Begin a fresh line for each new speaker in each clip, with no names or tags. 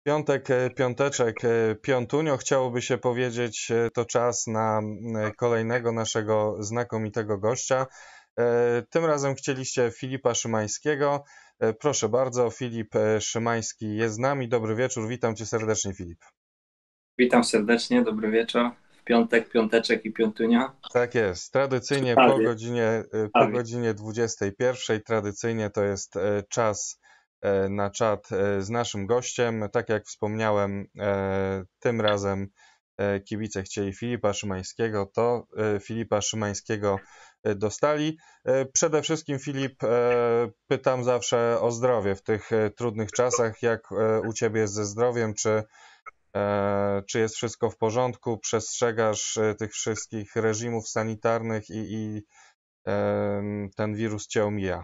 Piątek, piąteczek, piątunio, chciałoby się powiedzieć, to czas na kolejnego naszego znakomitego gościa. Tym razem chcieliście Filipa Szymańskiego. Proszę bardzo, Filip Szymański jest z nami. Dobry wieczór, witam cię serdecznie, Filip.
Witam serdecznie, dobry wieczór. W piątek, piąteczek i piątunia.
Tak jest, tradycyjnie
Prawie,
po
prawie.
godzinie 21, tradycyjnie to jest czas na czat z naszym gościem. Tak jak wspomniałem, tym razem kibice chcieli Filipa Szymańskiego, to Filipa Szymańskiego dostali. Przede wszystkim Filip, pytam zawsze o zdrowie w tych trudnych czasach. Jak u ciebie jest ze zdrowiem? Czy jest wszystko w porządku? Przestrzegasz tych wszystkich reżimów sanitarnych i ten wirus cię omija?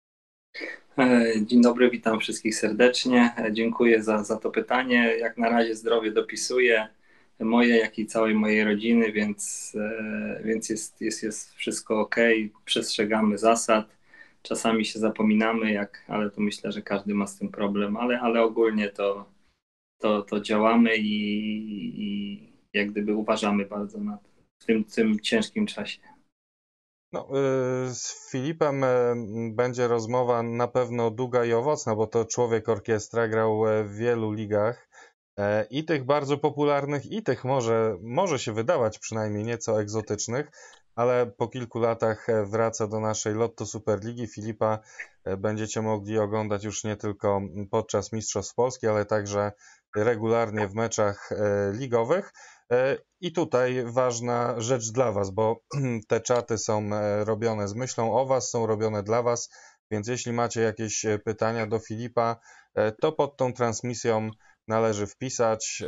Dzień dobry, witam wszystkich serdecznie. Dziękuję za to pytanie. Jak na razie zdrowie dopisuje moje, jak i całej mojej rodziny, więc jest wszystko ok. Przestrzegamy zasad. Czasami się zapominamy, ale to myślę, że każdy ma z tym problem, ale ogólnie to działamy i jak gdyby uważamy bardzo w tym ciężkim czasie.
No, z Filipem będzie rozmowa na pewno długa i owocna, bo to człowiek orkiestra, grał w wielu ligach i tych bardzo popularnych, i tych może się wydawać przynajmniej nieco egzotycznych, ale po kilku latach wraca do naszej Lotto Superligi. Filipa będziecie mogli oglądać już nie tylko podczas Mistrzostw Polski, ale także regularnie w meczach ligowych. I tutaj ważna rzecz dla Was, bo te czaty są robione z myślą o Was, są robione dla Was, więc jeśli macie jakieś pytania do Filipa, to pod tą transmisją należy wpisać.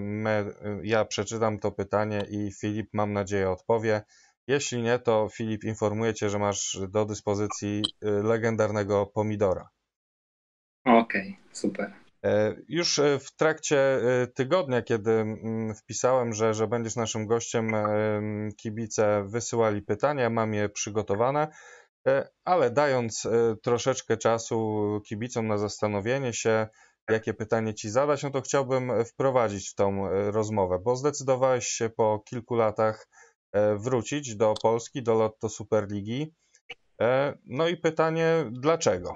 Ja przeczytam to pytanie i Filip, mam nadzieję, odpowie. Jeśli nie, to Filip informuje Cię, że masz do dyspozycji legendarnego pomidora.
Okej, super.
Już w trakcie tygodnia, kiedy wpisałem, że będziesz naszym gościem, kibice wysyłali pytania, mam je przygotowane, ale dając troszeczkę czasu kibicom na zastanowienie się, jakie pytanie ci zadać, no to chciałbym wprowadzić w tą rozmowę, bo zdecydowałeś się po kilku latach wrócić do Polski, do Lotto Superligi. No i pytanie, dlaczego?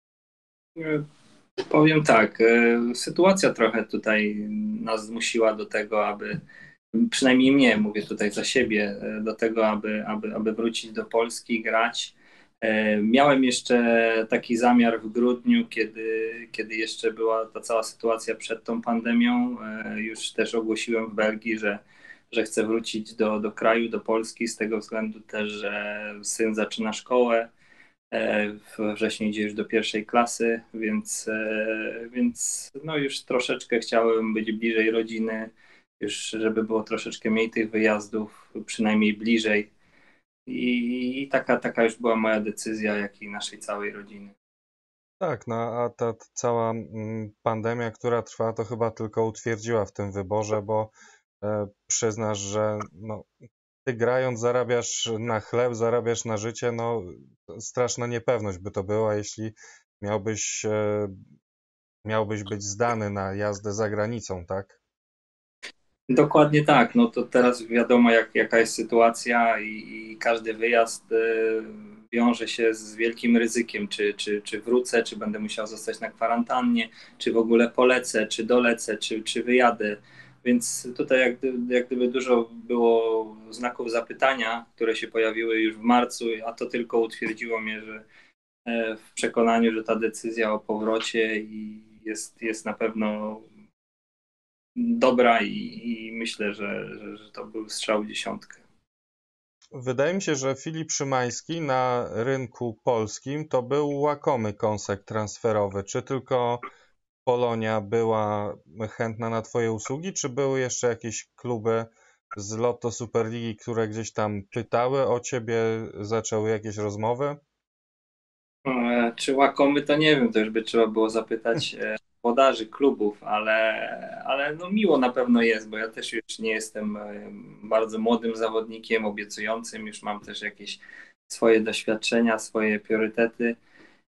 Powiem tak, sytuacja trochę tutaj nas zmusiła do tego, przynajmniej mnie, mówię tutaj za siebie, do tego, aby wrócić do Polski, grać. Miałem jeszcze taki zamiar w grudniu, kiedy jeszcze była ta cała sytuacja przed tą pandemią. Już też ogłosiłem w Belgii, że chcę wrócić do kraju, do Polski, z tego względu też, że syn zaczyna szkołę. We wrześniu idzie już do pierwszej klasy, więc no już troszeczkę chciałem być bliżej rodziny, już żeby było troszeczkę mniej tych wyjazdów, przynajmniej bliżej. I taka już była moja decyzja, jak i naszej całej rodziny.
Tak, no a ta cała pandemia, która trwa, to chyba tylko utwierdziła w tym wyborze, bo przyznasz, że no, ty grając zarabiasz na chleb, zarabiasz na życie, no straszna niepewność by to była, jeśli miałbyś, miałbyś być zdany na jazdę za granicą, tak?
Dokładnie tak. No to teraz wiadomo, jaka jest sytuacja i każdy wyjazd wiąże się z wielkim ryzykiem, czy wrócę, czy będę musiał zostać na kwarantannie, czy w ogóle polecę, czy dolecę, czy wyjadę. Więc tutaj jak gdyby dużo było znaków zapytania, które się pojawiły już w marcu, a to tylko utwierdziło mnie, że w przekonaniu, że ta decyzja o powrocie jest na pewno dobra i myślę, że to był strzał w dziesiątkę.
Wydaje mi się, że Filip Szymański na rynku polskim to był łakomy kąsek transferowy. Czy tylko Polonia była chętna na Twoje usługi, czy były jeszcze jakieś kluby z Lotto Superligi, które gdzieś tam pytały o Ciebie, zaczęły jakieś rozmowy?
Czy łakomy, to nie wiem, to już by trzeba było zapytać włodarzy klubów, ale no miło na pewno jest, bo ja też już nie jestem bardzo młodym zawodnikiem, obiecującym, już mam też jakieś swoje doświadczenia, swoje priorytety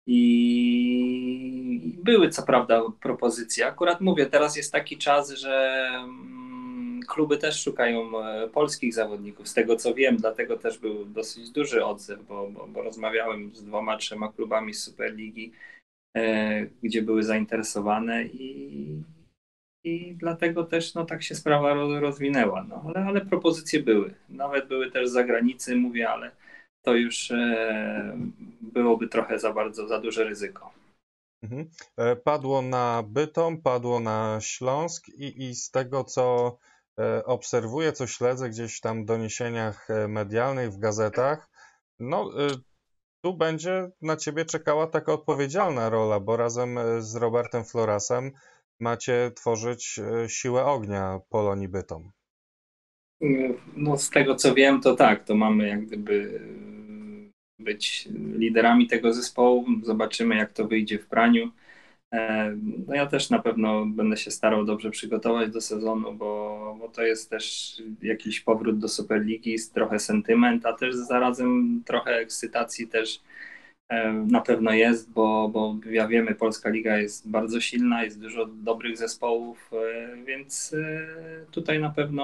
I były co prawda propozycje. Akurat mówię, teraz jest taki czas, że kluby też szukają polskich zawodników, z tego co wiem, dlatego też był dosyć duży odzew, bo rozmawiałem z 2, 3 klubami z Superligi, gdzie były zainteresowane i dlatego też no, tak się sprawa rozwinęła. No, ale propozycje były. Nawet były też z zagranicy, mówię, ale to już byłoby trochę za duże ryzyko.
Mhm. Padło na Bytom, padło na Śląsk i z tego, co obserwuję, co śledzę gdzieś tam w doniesieniach medialnych, w gazetach, no tu będzie na ciebie czekała taka odpowiedzialna rola, bo razem z Robertem Florasem macie tworzyć siłę ognia Polonii Bytom.
No, z tego co wiem, to tak, to mamy jak gdyby być liderami tego zespołu. Zobaczymy, jak to wyjdzie w praniu. No ja też na pewno będę się starał dobrze przygotować do sezonu, bo to jest też jakiś powrót do Superligi, trochę sentyment, a też zarazem trochę ekscytacji też na pewno jest, bo jak wiemy, Polska Liga jest bardzo silna, jest dużo dobrych zespołów, więc tutaj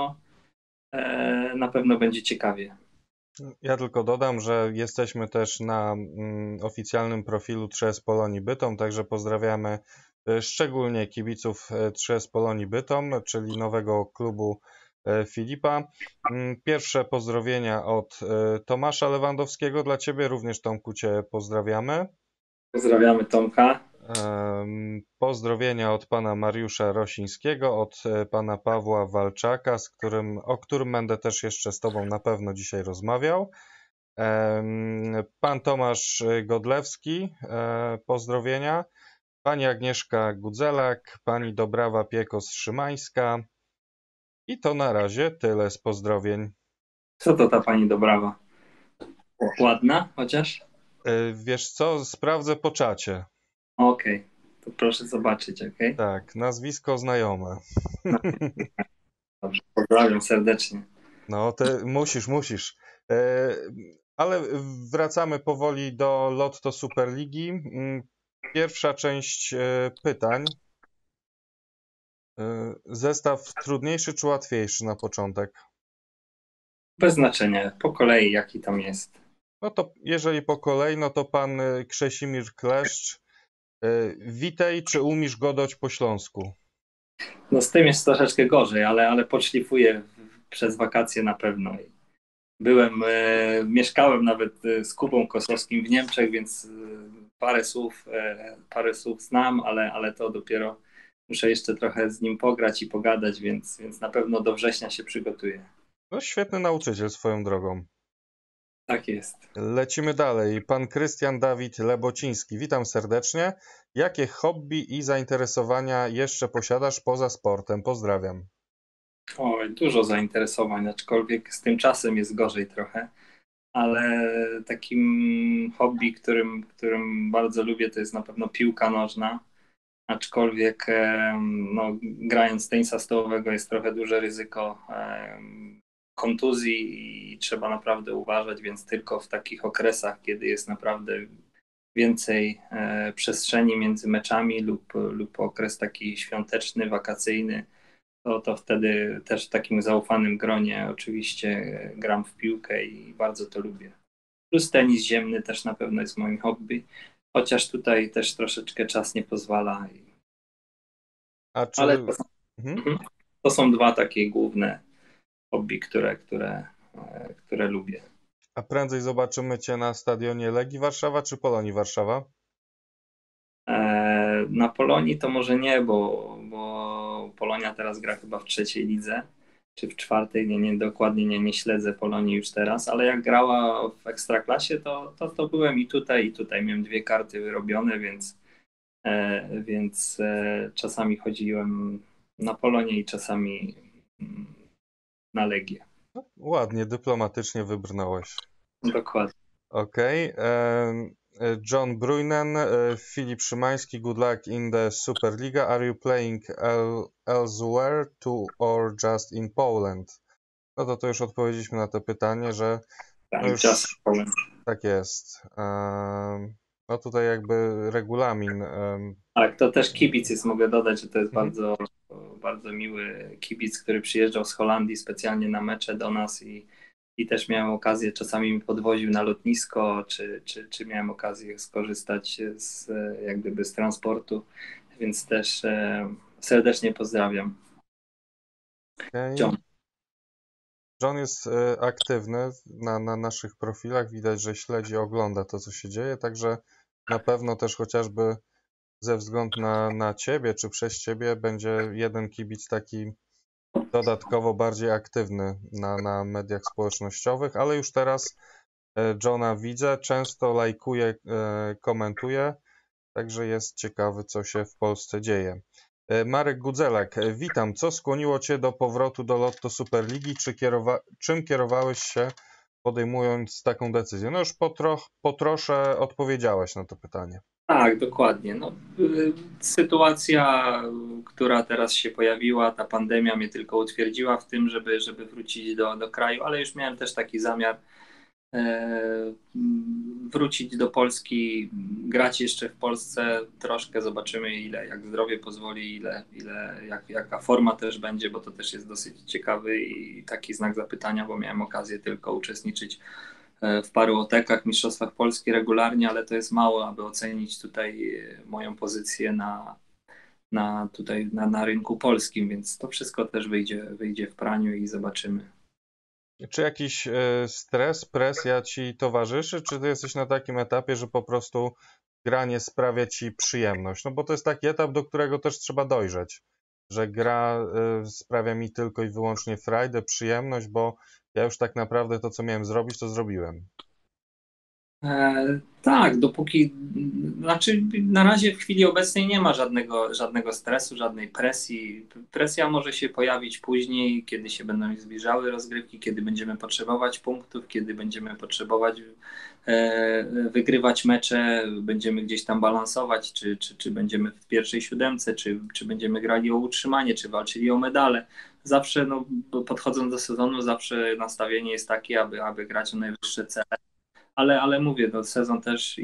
na pewno będzie ciekawie.
Ja tylko dodam, że jesteśmy też na oficjalnym profilu 3S Polonii Bytom, także pozdrawiamy szczególnie kibiców 3S Polonii Bytom, czyli nowego klubu Filipa. Pierwsze pozdrowienia od Tomasza Lewandowskiego dla Ciebie, również Tomku Cię pozdrawiamy.
Pozdrawiamy Tomka.
Pozdrowienia od pana Mariusza Rosińskiego, od pana Pawła Walczaka, o którym będę też jeszcze z Tobą na pewno dzisiaj rozmawiał. Pan Tomasz Godlewski, pozdrowienia. Pani Agnieszka Gudzelak, pani Dobrawa Piekos-Szymańska. I to na razie tyle z pozdrowień.
Co to ta pani Dobrawa? Ładna chociaż?
Wiesz co, sprawdzę po czacie.
Okej, to proszę zobaczyć, okej?
Tak, nazwisko znajome.
Dobrze, pozdrawiam serdecznie.
No, musisz. Ale wracamy powoli do Lotto Superligi. Pierwsza część pytań. Zestaw trudniejszy czy łatwiejszy na początek?
Bez znaczenia, po kolei jaki tam jest.
No to jeżeli po kolei, no to pan Krzesimir Kleszcz. Witaj, czy umiesz godać po śląsku?
No z tym jest troszeczkę gorzej, ale podszlifuję przez wakacje na pewno. Mieszkałem nawet z Kubą Kosowskim w Niemczech, więc parę słów znam, ale to dopiero muszę jeszcze trochę z nim pograć i pogadać, więc na pewno do września się przygotuję.
No świetny nauczyciel swoją drogą.
Tak jest.
Lecimy dalej. Pan Krystian Dawid Lebociński. Witam serdecznie. Jakie hobby i zainteresowania jeszcze posiadasz poza sportem? Pozdrawiam.
Oj, dużo zainteresowań, aczkolwiek z tym czasem jest gorzej trochę, ale takim hobby, którym bardzo lubię, to jest na pewno piłka nożna, aczkolwiek no, grając tenisa stołowego jest trochę duże ryzyko kontuzji i trzeba naprawdę uważać, więc tylko w takich okresach, kiedy jest naprawdę więcej przestrzeni między meczami lub okres taki świąteczny, wakacyjny, to wtedy też w takim zaufanym gronie oczywiście gram w piłkę i bardzo to lubię. Plus tenis ziemny też na pewno jest moim hobby, chociaż tutaj też troszeczkę czas nie pozwala. Ale to są dwa takie główne hobby, które lubię.
A prędzej zobaczymy Cię na stadionie Legii Warszawa czy Polonii Warszawa?
Na Polonii to może nie, bo Polonia teraz gra chyba w trzeciej lidze, czy w czwartej, dokładnie nie śledzę Polonii już teraz, ale jak grała w Ekstraklasie, to byłem i tutaj miałem 2 karty wyrobione, więc czasami chodziłem na Polonię i czasami na Legię.
No, ładnie, dyplomatycznie wybrnąłeś.
Dokładnie.
Okej. John Bruinen, Filip Szymański, good luck in the Superliga. Are you playing elsewhere too or just in Poland? No to już odpowiedzieliśmy na to pytanie, że no już tak jest. No tutaj jakby regulamin.
Tak, to też kibic jest, mogę dodać, że to jest
Mhm.
bardzo, bardzo miły kibic, który przyjeżdżał z Holandii specjalnie na mecze do nas i też miałem okazję, czasami mi podwoził na lotnisko, czy miałem okazję skorzystać jak gdyby z transportu, więc też serdecznie pozdrawiam.
Okej.
John.
John jest aktywny na naszych profilach. Widać, że śledzi, ogląda to, co się dzieje, także na pewno też chociażby ze względu na ciebie, czy przez ciebie będzie jeden kibic taki dodatkowo bardziej aktywny na mediach społecznościowych, ale już teraz Johna widzę, często lajkuje, komentuje, także jest ciekawy, co się w Polsce dzieje. Marek Gudzelak, witam. Co skłoniło Cię do powrotu do Lotto Superligi? Czym kierowałeś się podejmując taką decyzję? No już po trosze odpowiedziałeś na to pytanie.
Tak, dokładnie. No, sytuacja, która teraz się pojawiła, ta pandemia mnie tylko utwierdziła w tym, żeby wrócić do kraju, ale już miałem też taki zamiar wrócić do Polski, grać jeszcze w Polsce troszkę, zobaczymy jak zdrowie pozwoli, jaka forma też będzie, bo to też jest dosyć ciekawy i taki znak zapytania, bo miałem okazję tylko uczestniczyć w paru otekach, mistrzostwach Polski regularnie, ale to jest mało, aby ocenić tutaj moją pozycję na rynku polskim, więc to wszystko też wyjdzie w praniu i zobaczymy.
Czy jakiś stres, presja Ci towarzyszy, czy Ty jesteś na takim etapie, że po prostu granie sprawia Ci przyjemność? No bo to jest taki etap, do którego też trzeba dojrzeć, że gra sprawia mi tylko i wyłącznie frajdę, przyjemność, bo ja już tak naprawdę to, co miałem zrobić, to zrobiłem.
Tak, znaczy na razie w chwili obecnej nie ma żadnego stresu, żadnej presji. Presja może się pojawić później, kiedy się będą zbliżały rozgrywki, kiedy będziemy potrzebować punktów, kiedy będziemy potrzebować wygrywać mecze, będziemy gdzieś tam balansować, czy będziemy w pierwszej siódemce, czy będziemy grali o utrzymanie, czy walczyli o medale. Zawsze, no, podchodząc do sezonu, zawsze nastawienie jest takie, aby grać o najwyższe cele. Ale mówię, no, sezon też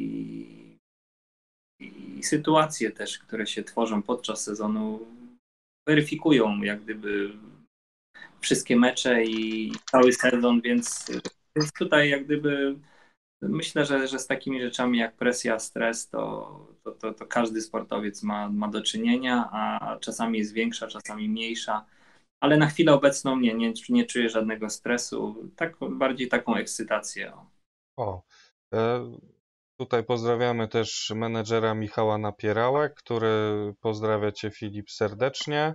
i sytuacje też, które się tworzą podczas sezonu, weryfikują jak gdyby wszystkie mecze i cały sezon, więc tutaj jak gdyby myślę, że z takimi rzeczami jak presja, stres, to każdy sportowiec ma do czynienia, a czasami jest większa, czasami mniejsza. Ale na chwilę obecną nie czuję żadnego stresu, tak bardziej taką ekscytację.
O, e, tutaj pozdrawiamy też menedżera Michała Napierałek, który pozdrawia Cię, Filip, serdecznie.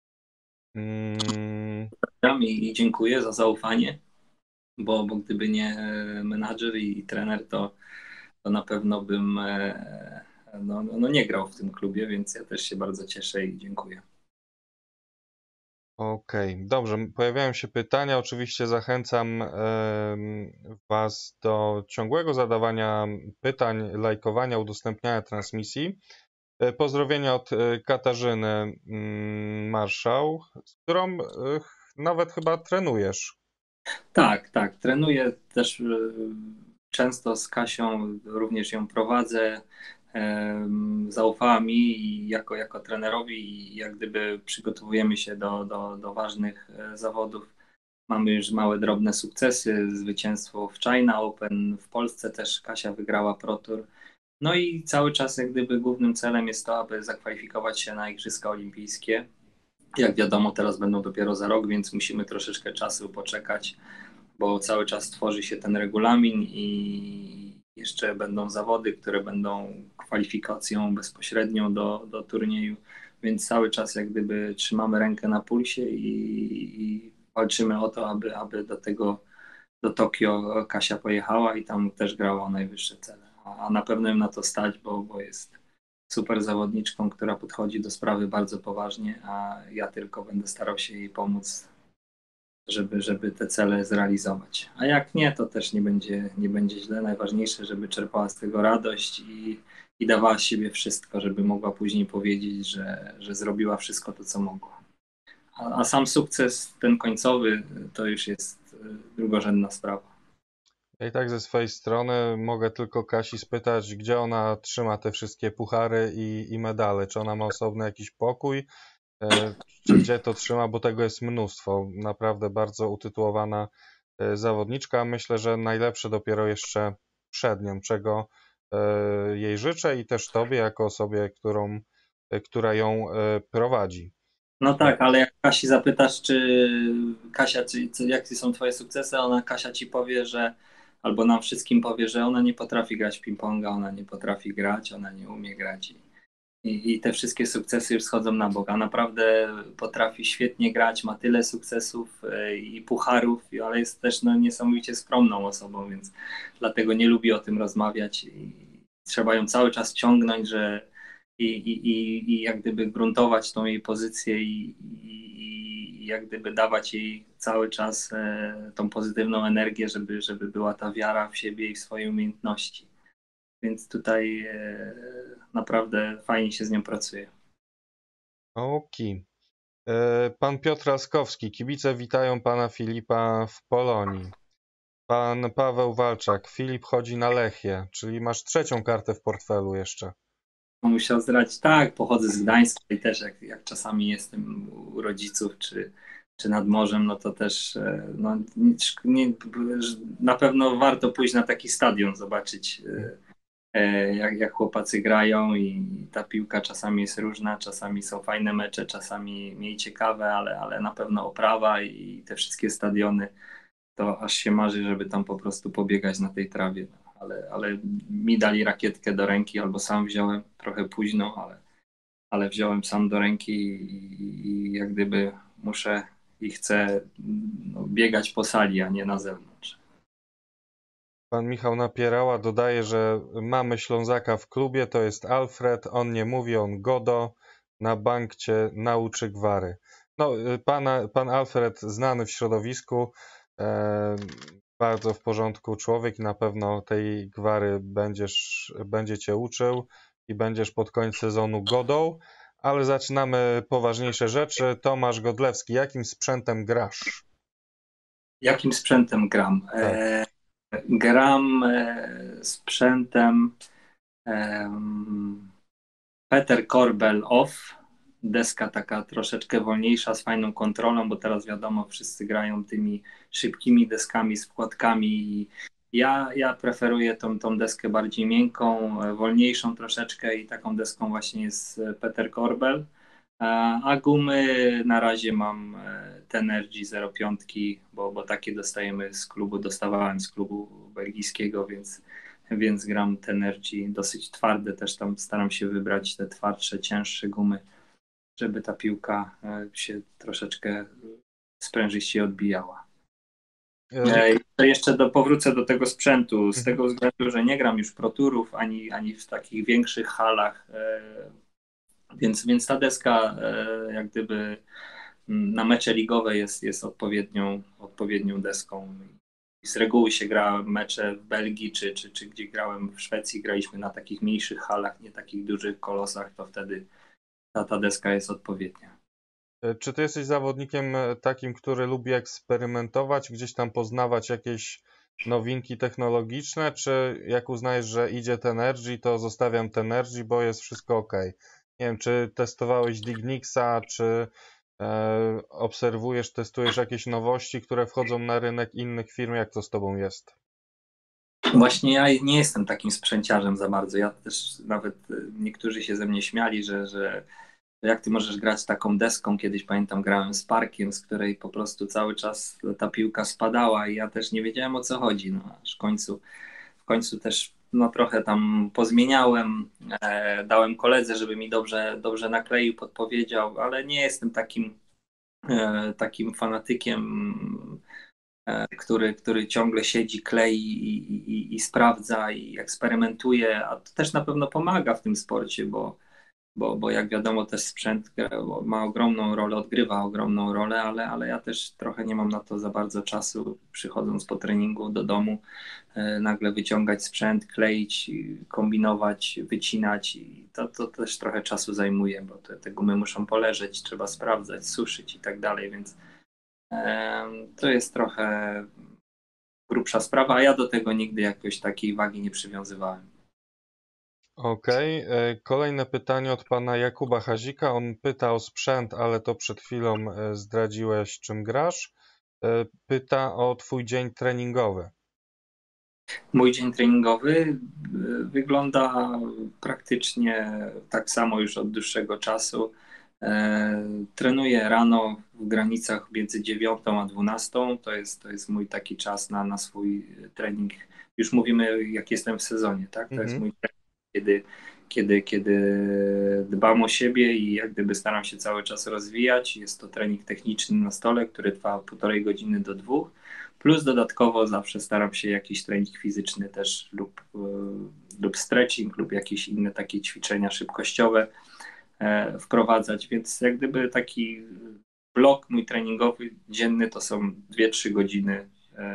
Mm,
I dziękuję za zaufanie, bo gdyby nie menadżer i trener, to na pewno bym no nie grał w tym klubie, więc ja też się bardzo cieszę i dziękuję.
Okej, dobrze. Pojawiają się pytania. Oczywiście zachęcam Was do ciągłego zadawania pytań, lajkowania, udostępniania transmisji. Pozdrowienia od Katarzyny Marszał, z którą nawet chyba trenujesz.
Tak, tak, trenuję też często z Kasią, również ją prowadzę. Zaufała mi i jako trenerowi i jak gdyby przygotowujemy się do ważnych zawodów. Mamy już małe, drobne sukcesy, zwycięstwo w China Open, w Polsce też Kasia wygrała Pro Tour. No i cały czas jak gdyby głównym celem jest to, aby zakwalifikować się na Igrzyska Olimpijskie. Jak wiadomo, teraz będą dopiero za rok, więc musimy troszeczkę czasu poczekać, bo cały czas tworzy się ten regulamin i jeszcze będą zawody, które będą kwalifikacją bezpośrednią do turnieju, więc cały czas jak gdyby trzymamy rękę na pulsie i walczymy o to, aby do Tokio Kasia pojechała i tam też grała o najwyższe cele. A na pewno ją na to stać, bo jest super zawodniczką, która podchodzi do sprawy bardzo poważnie, a ja tylko będę starał się jej pomóc, żeby te cele zrealizować. A jak nie, to też nie będzie źle. Najważniejsze, żeby czerpała z tego radość i dawała z siebie wszystko, żeby mogła później powiedzieć, że zrobiła wszystko to, co mogła. A sam sukces, ten końcowy, to już jest drugorzędna sprawa.
Ja i tak ze swojej strony mogę tylko Kasi spytać, gdzie ona trzyma te wszystkie puchary i medale. Czy ona ma osobny jakiś pokój, czy gdzie to trzyma, bo tego jest mnóstwo. Naprawdę bardzo utytułowana zawodniczka. Myślę, że najlepsze dopiero jeszcze przed nią, czego jej życzę i też tobie jako osobie, która ją prowadzi.
No tak, ale jak Kasi zapytasz, czy Kasia, jakie są twoje sukcesy, Kasia ci powie, że albo nam wszystkim powie, że ona nie potrafi grać w ping-ponga, ona nie potrafi grać, ona nie umie grać. I te wszystkie sukcesy już schodzą na bok, a naprawdę potrafi świetnie grać, ma tyle sukcesów i pucharów, ale jest też no, niesamowicie skromną osobą, więc dlatego nie lubi o tym rozmawiać i trzeba ją cały czas ciągnąć, że i jak gdyby gruntować tą jej pozycję i jak gdyby dawać jej cały czas tą pozytywną energię, żeby była ta wiara w siebie i w swoje umiejętności. Więc tutaj naprawdę fajnie się z nią pracuje.
Okej. Pan Piotr Laskowski. Kibice witają pana Filipa w Polonii. Pan Paweł Walczak. Filip chodzi na Lechię, czyli masz trzecią kartę w portfelu jeszcze.
Musiał zdradzić, tak, pochodzę z Gdańska i też jak czasami jestem u rodziców czy nad morzem, no to też no, na pewno warto pójść na taki stadion, zobaczyć jak chłopacy grają i ta piłka czasami jest różna, czasami są fajne mecze, czasami mniej ciekawe, ale na pewno oprawa i te wszystkie stadiony, to aż się marzy, żeby tam po prostu pobiegać na tej trawie. Ale mi dali rakietkę do ręki, albo sam wziąłem trochę późno, ale wziąłem sam do ręki i jak gdyby muszę i chcę biegać po sali, a nie na zewnątrz.
Pan Michał Napierała dodaje, że mamy Ślązaka w klubie, to jest Alfred, on nie mówi, on godo, na bank cię nauczy gwary. No, pan Alfred znany w środowisku, bardzo w porządku człowiek i na pewno tej gwary będzie cię uczył i będziesz pod koniec sezonu godą, ale zaczynamy poważniejsze rzeczy. Tomasz Godlewski, jakim sprzętem grasz?
Jakim sprzętem gram?
Tak.
Gram sprzętem Peter Korbel Off, deska taka troszeczkę wolniejsza, z fajną kontrolą, bo teraz wiadomo, wszyscy grają tymi szybkimi deskami z wkładkami. Ja preferuję tą deskę bardziej miękką, wolniejszą troszeczkę i taką deską właśnie jest Peter Korbel. A gumy na razie mam Tenergy 0,5, bo takie dostajemy z klubu, dostawałem z klubu belgijskiego, więc gram Tenergy dosyć twarde, też tam staram się wybrać te twardsze, cięższe gumy, żeby ta piłka się troszeczkę sprężyście odbijała. Jeszcze powrócę do tego sprzętu, z tego względu, że nie gram już Pro Tourów ani w takich większych halach, więc ta deska jak gdyby na mecze ligowe jest odpowiednią deską. Z reguły się gra mecze w Belgii, czy gdzie grałem w Szwecji, graliśmy na takich mniejszych halach, nie takich dużych kolosach, to wtedy ta deska jest odpowiednia.
Czy ty jesteś zawodnikiem takim, który lubi eksperymentować, gdzieś tam poznawać jakieś nowinki technologiczne, czy jak uznajesz, że idzie Tenergy, to zostawiam Tenergy, bo jest wszystko ok? Nie wiem, czy testowałeś Dignixa, czy obserwujesz, testujesz jakieś nowości, które wchodzą na rynek innych firm, jak to z tobą jest?
Właśnie ja nie jestem takim sprzęciarzem za bardzo. Ja też nawet niektórzy się ze mnie śmiali, że jak ty możesz grać taką deską? Kiedyś pamiętam, grałem z Parkiem, z której po prostu cały czas ta piłka spadała i ja też nie wiedziałem, o co chodzi. No, aż w końcu też no, trochę tam pozmieniałem, dałem koledze, żeby mi dobrze nakleił, podpowiedział, ale nie jestem takim fanatykiem, który ciągle siedzi, klei i sprawdza i eksperymentuje, a to też na pewno pomaga w tym sporcie, bo jak wiadomo też sprzęt ma ogromną rolę, odgrywa ogromną rolę, ale ja też trochę nie mam na to za bardzo czasu, przychodząc po treningu do domu, nagle wyciągać sprzęt, kleić, kombinować, wycinać i to też trochę czasu zajmuje, bo te gumy muszą poleżeć, trzeba sprawdzać, suszyć i tak dalej, więc to jest trochę grubsza sprawa, a ja do tego nigdy jakoś takiej wagi nie przywiązywałem.
Okej. Kolejne pytanie od pana Jakuba Hazika. On pyta o sprzęt, ale to przed chwilą zdradziłeś, czym grasz. Pyta o twój dzień treningowy.
Mój dzień treningowy wygląda praktycznie tak samo już od dłuższego czasu. Trenuję rano w granicach między 9 a 12. To jest mój taki czas na swój trening. Już mówimy, jak jestem w sezonie, tak? To jest mój trening, kiedy dbam o siebie i jak gdyby staram się cały czas rozwijać. Jest to trening techniczny na stole, który trwa 1,5 godziny do 2. Plus dodatkowo zawsze staram się jakiś trening fizyczny też lub stretching lub jakieś inne takie ćwiczenia szybkościowe wprowadzać, więc jak gdyby taki blok mój treningowy dzienny to są 2-3 godziny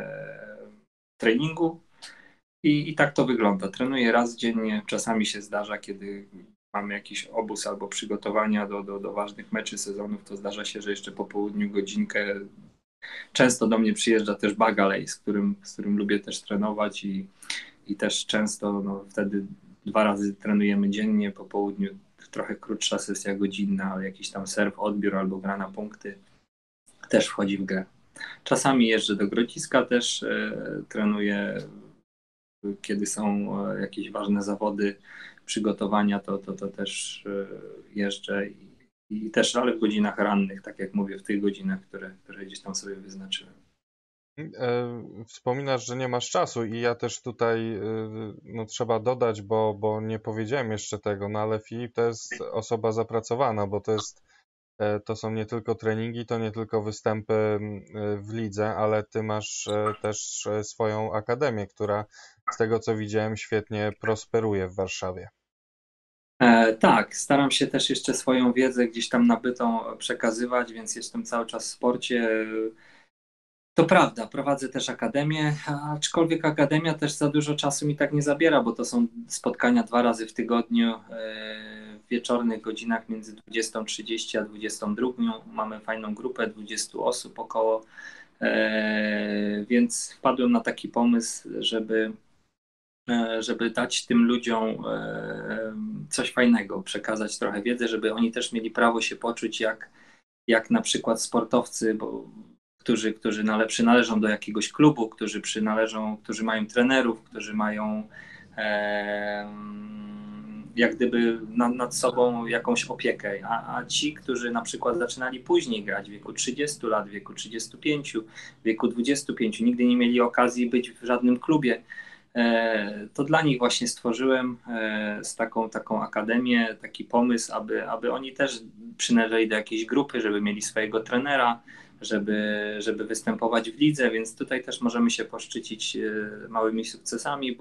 treningu i tak to wygląda. Trenuję raz dziennie, czasami się zdarza, kiedy mamy jakiś obóz albo przygotowania do ważnych meczy sezonów, to zdarza się, że jeszcze po południu godzinkę. Często do mnie przyjeżdża też Bagalej, z którym lubię też trenować i też często wtedy 2 razy trenujemy dziennie, po południu trochę krótsza sesja godzinna, ale jakiś tam serw, odbiór albo gra na punkty też wchodzi w grę. Czasami jeżdżę do Grodziska też, trenuję, kiedy są jakieś ważne zawody, przygotowania, to też jeżdżę i też, ale w godzinach rannych, tak jak mówię, w tych godzinach, które gdzieś tam sobie wyznaczyłem.
Wspominasz, że nie masz czasu i ja też tutaj no, trzeba dodać, bo nie powiedziałem jeszcze tego, no ale Filip to jest osoba zapracowana, bo to są nie tylko treningi, to nie tylko występy w lidze, ale ty masz też swoją akademię, która z tego co widziałem świetnie prosperuje w Warszawie.
Tak, staram się też jeszcze swoją wiedzę gdzieś tam nabytą przekazywać, więc jestem cały czas w sporcie. To prawda, prowadzę też akademię, aczkolwiek akademia też za dużo czasu mi tak nie zabiera, bo to są spotkania 2 razy w tygodniu, w wieczornych godzinach między 20:30 a 22:00. Mamy fajną grupę, 20 osób około, więc wpadłem na taki pomysł, żeby dać tym ludziom coś fajnego, przekazać trochę wiedzy, żeby oni też mieli prawo się poczuć jak na przykład sportowcy, którzy przynależą do jakiegoś klubu, którzy mają trenerów, którzy mają jak gdyby nad sobą jakąś opiekę, a ci, którzy na przykład zaczynali później grać w wieku 30 lat, w wieku 35, w wieku 25, nigdy nie mieli okazji być w żadnym klubie, to dla nich właśnie stworzyłem z taką akademię, taki pomysł, aby oni też przynależeli do jakiejś grupy, żeby mieli swojego trenera, żeby występować w lidze, więc tutaj też możemy się poszczycić małymi sukcesami,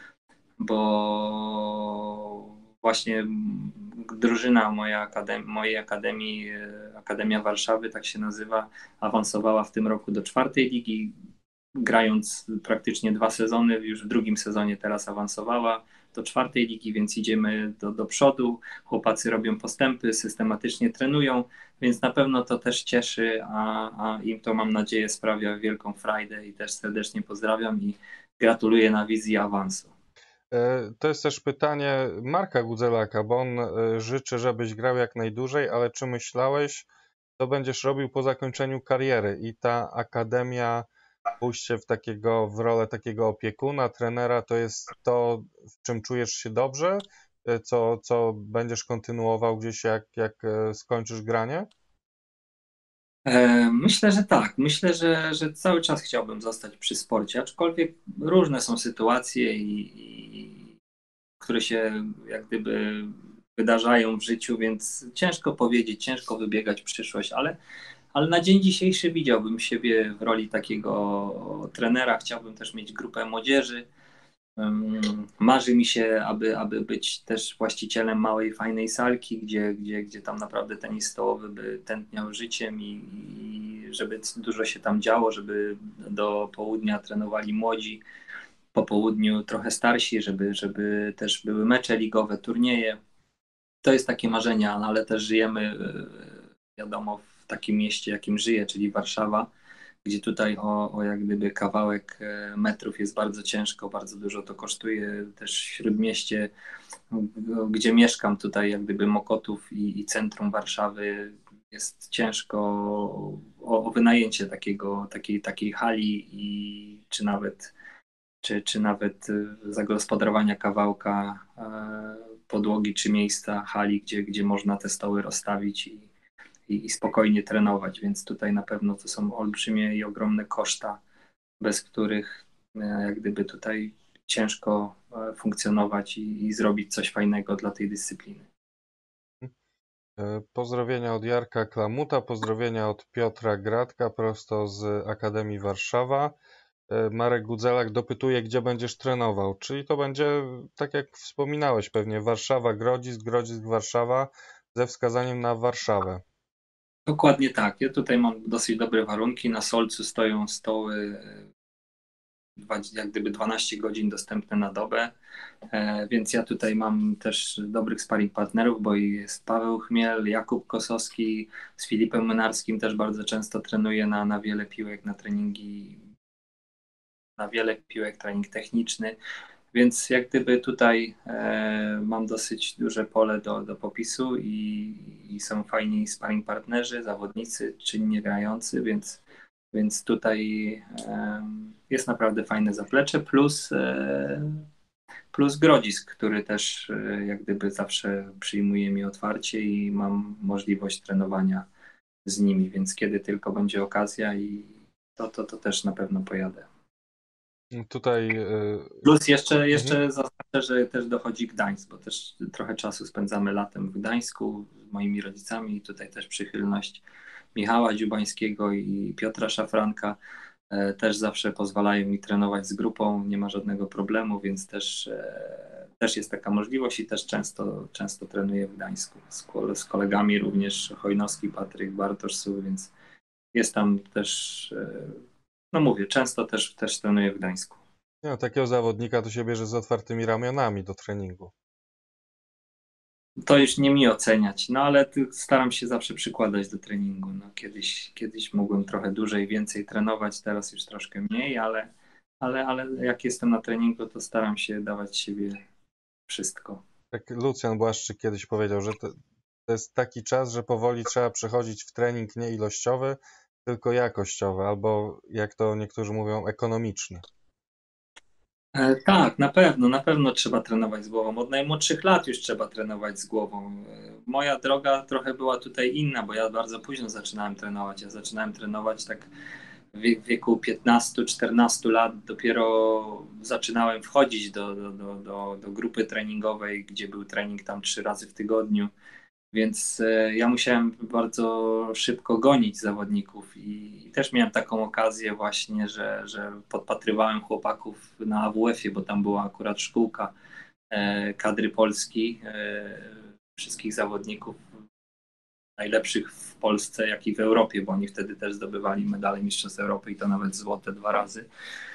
bo właśnie drużyna mojej akademii, Akademia Warszawy, tak się nazywa, awansowała w tym roku do 4. ligi, grając praktycznie 2 sezony, już w 2. sezonie teraz awansowała do 4. ligi, więc idziemy do przodu. Chłopacy robią postępy, systematycznie trenują, więc na pewno to też cieszy, a im to, mam nadzieję, sprawia wielką frajdę i też serdecznie pozdrawiam i gratuluję na wizji awansu.
To jest też pytanie Marka Gudzelaka, bo on życzy, żebyś grał jak najdłużej, ale czy myślałeś, co będziesz robił po zakończeniu kariery? I ta akademia, pójście w rolę takiego opiekuna, trenera, to jest to, w czym czujesz się dobrze? Co będziesz kontynuował gdzieś, jak skończysz granie?
Myślę, że tak. Myślę, że cały czas chciałbym zostać przy sporcie, aczkolwiek różne są sytuacje, które się jak gdyby wydarzają w życiu, więc ciężko powiedzieć, ciężko wybiegać w przyszłość, ale na dzień dzisiejszy widziałbym siebie w roli takiego trenera. Chciałbym też mieć grupę młodzieży. Marzy mi się, aby być też właścicielem małej, fajnej salki, gdzie tam naprawdę tenis stołowy by tętniał życiem i żeby dużo się tam działo, żeby do południa trenowali młodzi, po południu trochę starsi, żeby też były mecze ligowe, turnieje. To jest takie marzenia, ale też żyjemy, wiadomo, w takim mieście, jakim żyję, czyli Warszawa, gdzie tutaj o jak gdyby kawałek metrów jest bardzo ciężko, bardzo dużo to kosztuje. Też w Śródmieście, gdzie mieszkam tutaj, jak gdyby Mokotów i centrum Warszawy, jest ciężko o wynajęcie takiej hali czy nawet zagospodarowania kawałka podłogi czy miejsca hali, gdzie można te stoły rozstawić i spokojnie trenować, więc tutaj na pewno to są olbrzymie i ogromne koszta, bez których jak gdyby tutaj ciężko funkcjonować i zrobić coś fajnego dla tej dyscypliny.
Pozdrowienia od Jarka Klamuta, pozdrowienia od Piotra Gratka prosto z Akademii Warszawa. Marek Gudzelak dopytuje, gdzie będziesz trenował, czyli to będzie, tak jak wspominałeś pewnie, Warszawa, Grodzisk, Grodzisk, Warszawa, ze wskazaniem na Warszawę.
Dokładnie tak. Ja tutaj mam dosyć dobre warunki. Na Solcu stoją stoły jak gdyby 12 godzin dostępne na dobę, więc ja tutaj mam też dobrych sparring partnerów, bo jest Paweł Chmiel, Jakub Kosowski, z Filipem Młynarskim też bardzo często trenuję na wiele piłek, trening techniczny, więc jak gdyby tutaj mam dosyć duże pole do popisu i są fajni sparring partnerzy, zawodnicy, czynnie grający, więc tutaj jest naprawdę fajne zaplecze, plus Grodzisk, który też jak gdyby zawsze przyjmuje mnie otwarcie i mam możliwość trenowania z nimi, więc kiedy tylko będzie okazja to też na pewno pojadę.
Tutaj
Plus jeszcze zaznaczę, że też dochodzi Gdańsk, bo też trochę czasu spędzamy latem w Gdańsku z moimi rodzicami i tutaj też przychylność Michała Dziubańskiego i Piotra Szafranka też zawsze pozwalają mi trenować z grupą, nie ma żadnego problemu, więc też jest taka możliwość i też często trenuję w Gdańsku z kolegami, również Chojnowski, Patryk, Bartosz, więc jest tam też, no mówię, często też trenuję w Gdańsku.
no, takiego zawodnika to się bierze z otwartymi ramionami do treningu.
To już nie mi oceniać, no ale staram się zawsze przykładać do treningu. No, kiedyś mogłem trochę dłużej, więcej trenować, teraz już troszkę mniej, ale jak jestem na treningu, to staram się dawać siebie wszystko.
Tak Lucjan Błaszczyk kiedyś powiedział, że to jest taki czas, że powoli trzeba przechodzić w trening nie ilościowy, tylko jakościowy, albo jak to niektórzy mówią, ekonomiczny.
Tak, na pewno trzeba trenować z głową. Od najmłodszych lat już trzeba trenować z głową. Moja droga trochę była tutaj inna, bo ja bardzo późno zaczynałem trenować. Ja zaczynałem trenować tak w wieku 15-14 lat. Dopiero zaczynałem wchodzić do grupy treningowej, gdzie był trening tam 3 razy w tygodniu. Więc ja musiałem bardzo szybko gonić zawodników i też miałem taką okazję właśnie, że podpatrywałem chłopaków na AWF-ie, bo tam była akurat szkółka kadry Polski, wszystkich zawodników najlepszych w Polsce, jak i w Europie, bo oni wtedy też zdobywali medale Mistrzostw Europy i to nawet złote 2 razy.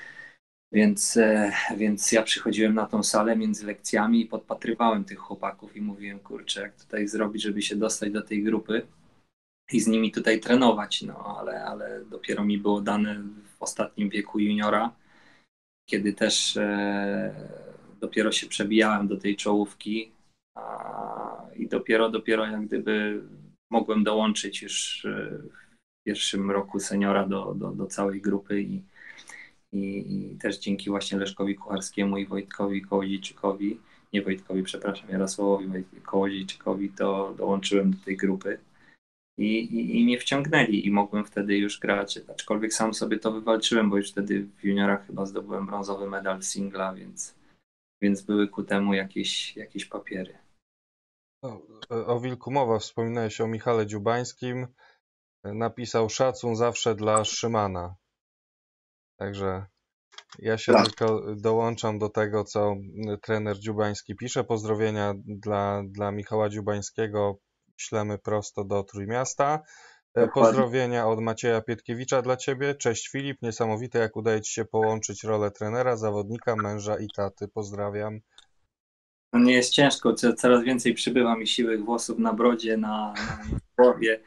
Więc ja przychodziłem na tą salę między lekcjami i podpatrywałem tych chłopaków i mówiłem, kurczę, jak tutaj zrobić, żeby się dostać do tej grupy i z nimi tutaj trenować. No ale dopiero mi było dane w ostatnim wieku juniora, kiedy też dopiero się przebijałem do tej czołówki i dopiero jak gdyby mogłem dołączyć już w pierwszym roku seniora do całej grupy i też dzięki właśnie Leszkowi Kucharskiemu i Wojtkowi Kołodziejczykowi, nie Wojtkowi, przepraszam, Jarosławowi Kołodziejczykowi, to dołączyłem do tej grupy i mnie wciągnęli i mogłem wtedy już grać, aczkolwiek sam sobie to wywalczyłem, bo już wtedy w juniorach chyba zdobyłem brązowy medal singla, więc były ku temu jakieś papiery.
No, o Wilku mowa, wspominałeś o Michale Dziubańskim, napisał szacun zawsze dla Szymana. Także ja się tylko dołączam do tego, co trener Dziubański pisze. Pozdrowienia dla Michała Dziubańskiego ślemy prosto do Trójmiasta.
Dokładnie.
Pozdrowienia od Macieja Pietkiewicza dla Ciebie. Cześć Filip, niesamowite jak udaje Ci się połączyć rolę trenera, zawodnika, męża i taty. Pozdrawiam.
No nie jest ciężko, coraz więcej przybywa mi siłych włosów na brodzie, na głowie.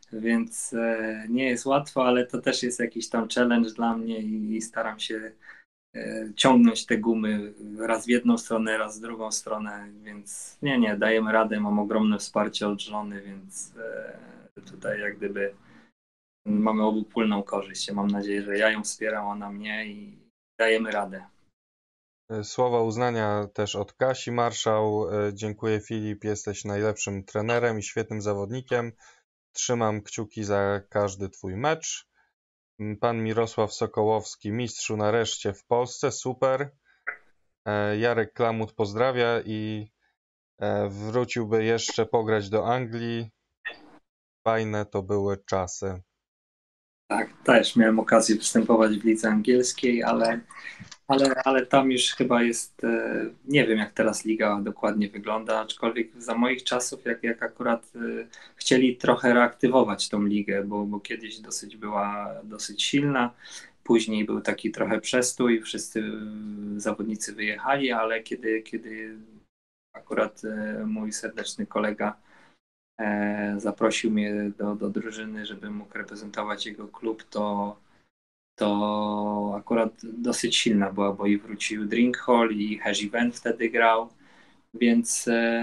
więc nie jest łatwo, ale to też jest jakiś tam challenge dla mnie i staram się ciągnąć te gumy raz w jedną stronę, raz w drugą stronę, więc nie, dajemy radę, mam ogromne wsparcie od żony, więc tutaj jak gdyby mamy obopólną korzyść. Ja mam nadzieję, że ja ją wspieram, ona mnie i dajemy radę.
Słowa uznania też od Kasi Marszał. Dziękuję Filip, jesteś najlepszym trenerem i świetnym zawodnikiem. Trzymam kciuki za każdy twój mecz. Pan Mirosław Sokołowski, mistrzu nareszcie w Polsce, super. Jarek Klamut pozdrawia i wróciłby jeszcze pograć do Anglii. Fajne to były czasy.
Tak, też miałem okazję występować w lidze angielskiej, ale tam już chyba jest, nie wiem jak teraz liga dokładnie wygląda, aczkolwiek za moich czasów, jak akurat chcieli trochę reaktywować tą ligę, bo kiedyś była dosyć silna, później był taki trochę przestój, wszyscy zawodnicy wyjechali, ale kiedy akurat mój serdeczny kolega zaprosił mnie do drużyny, żeby mógł reprezentować jego klub, to akurat dosyć silna była, bo i wrócił Drinkhall i Haji Van wtedy grał, więc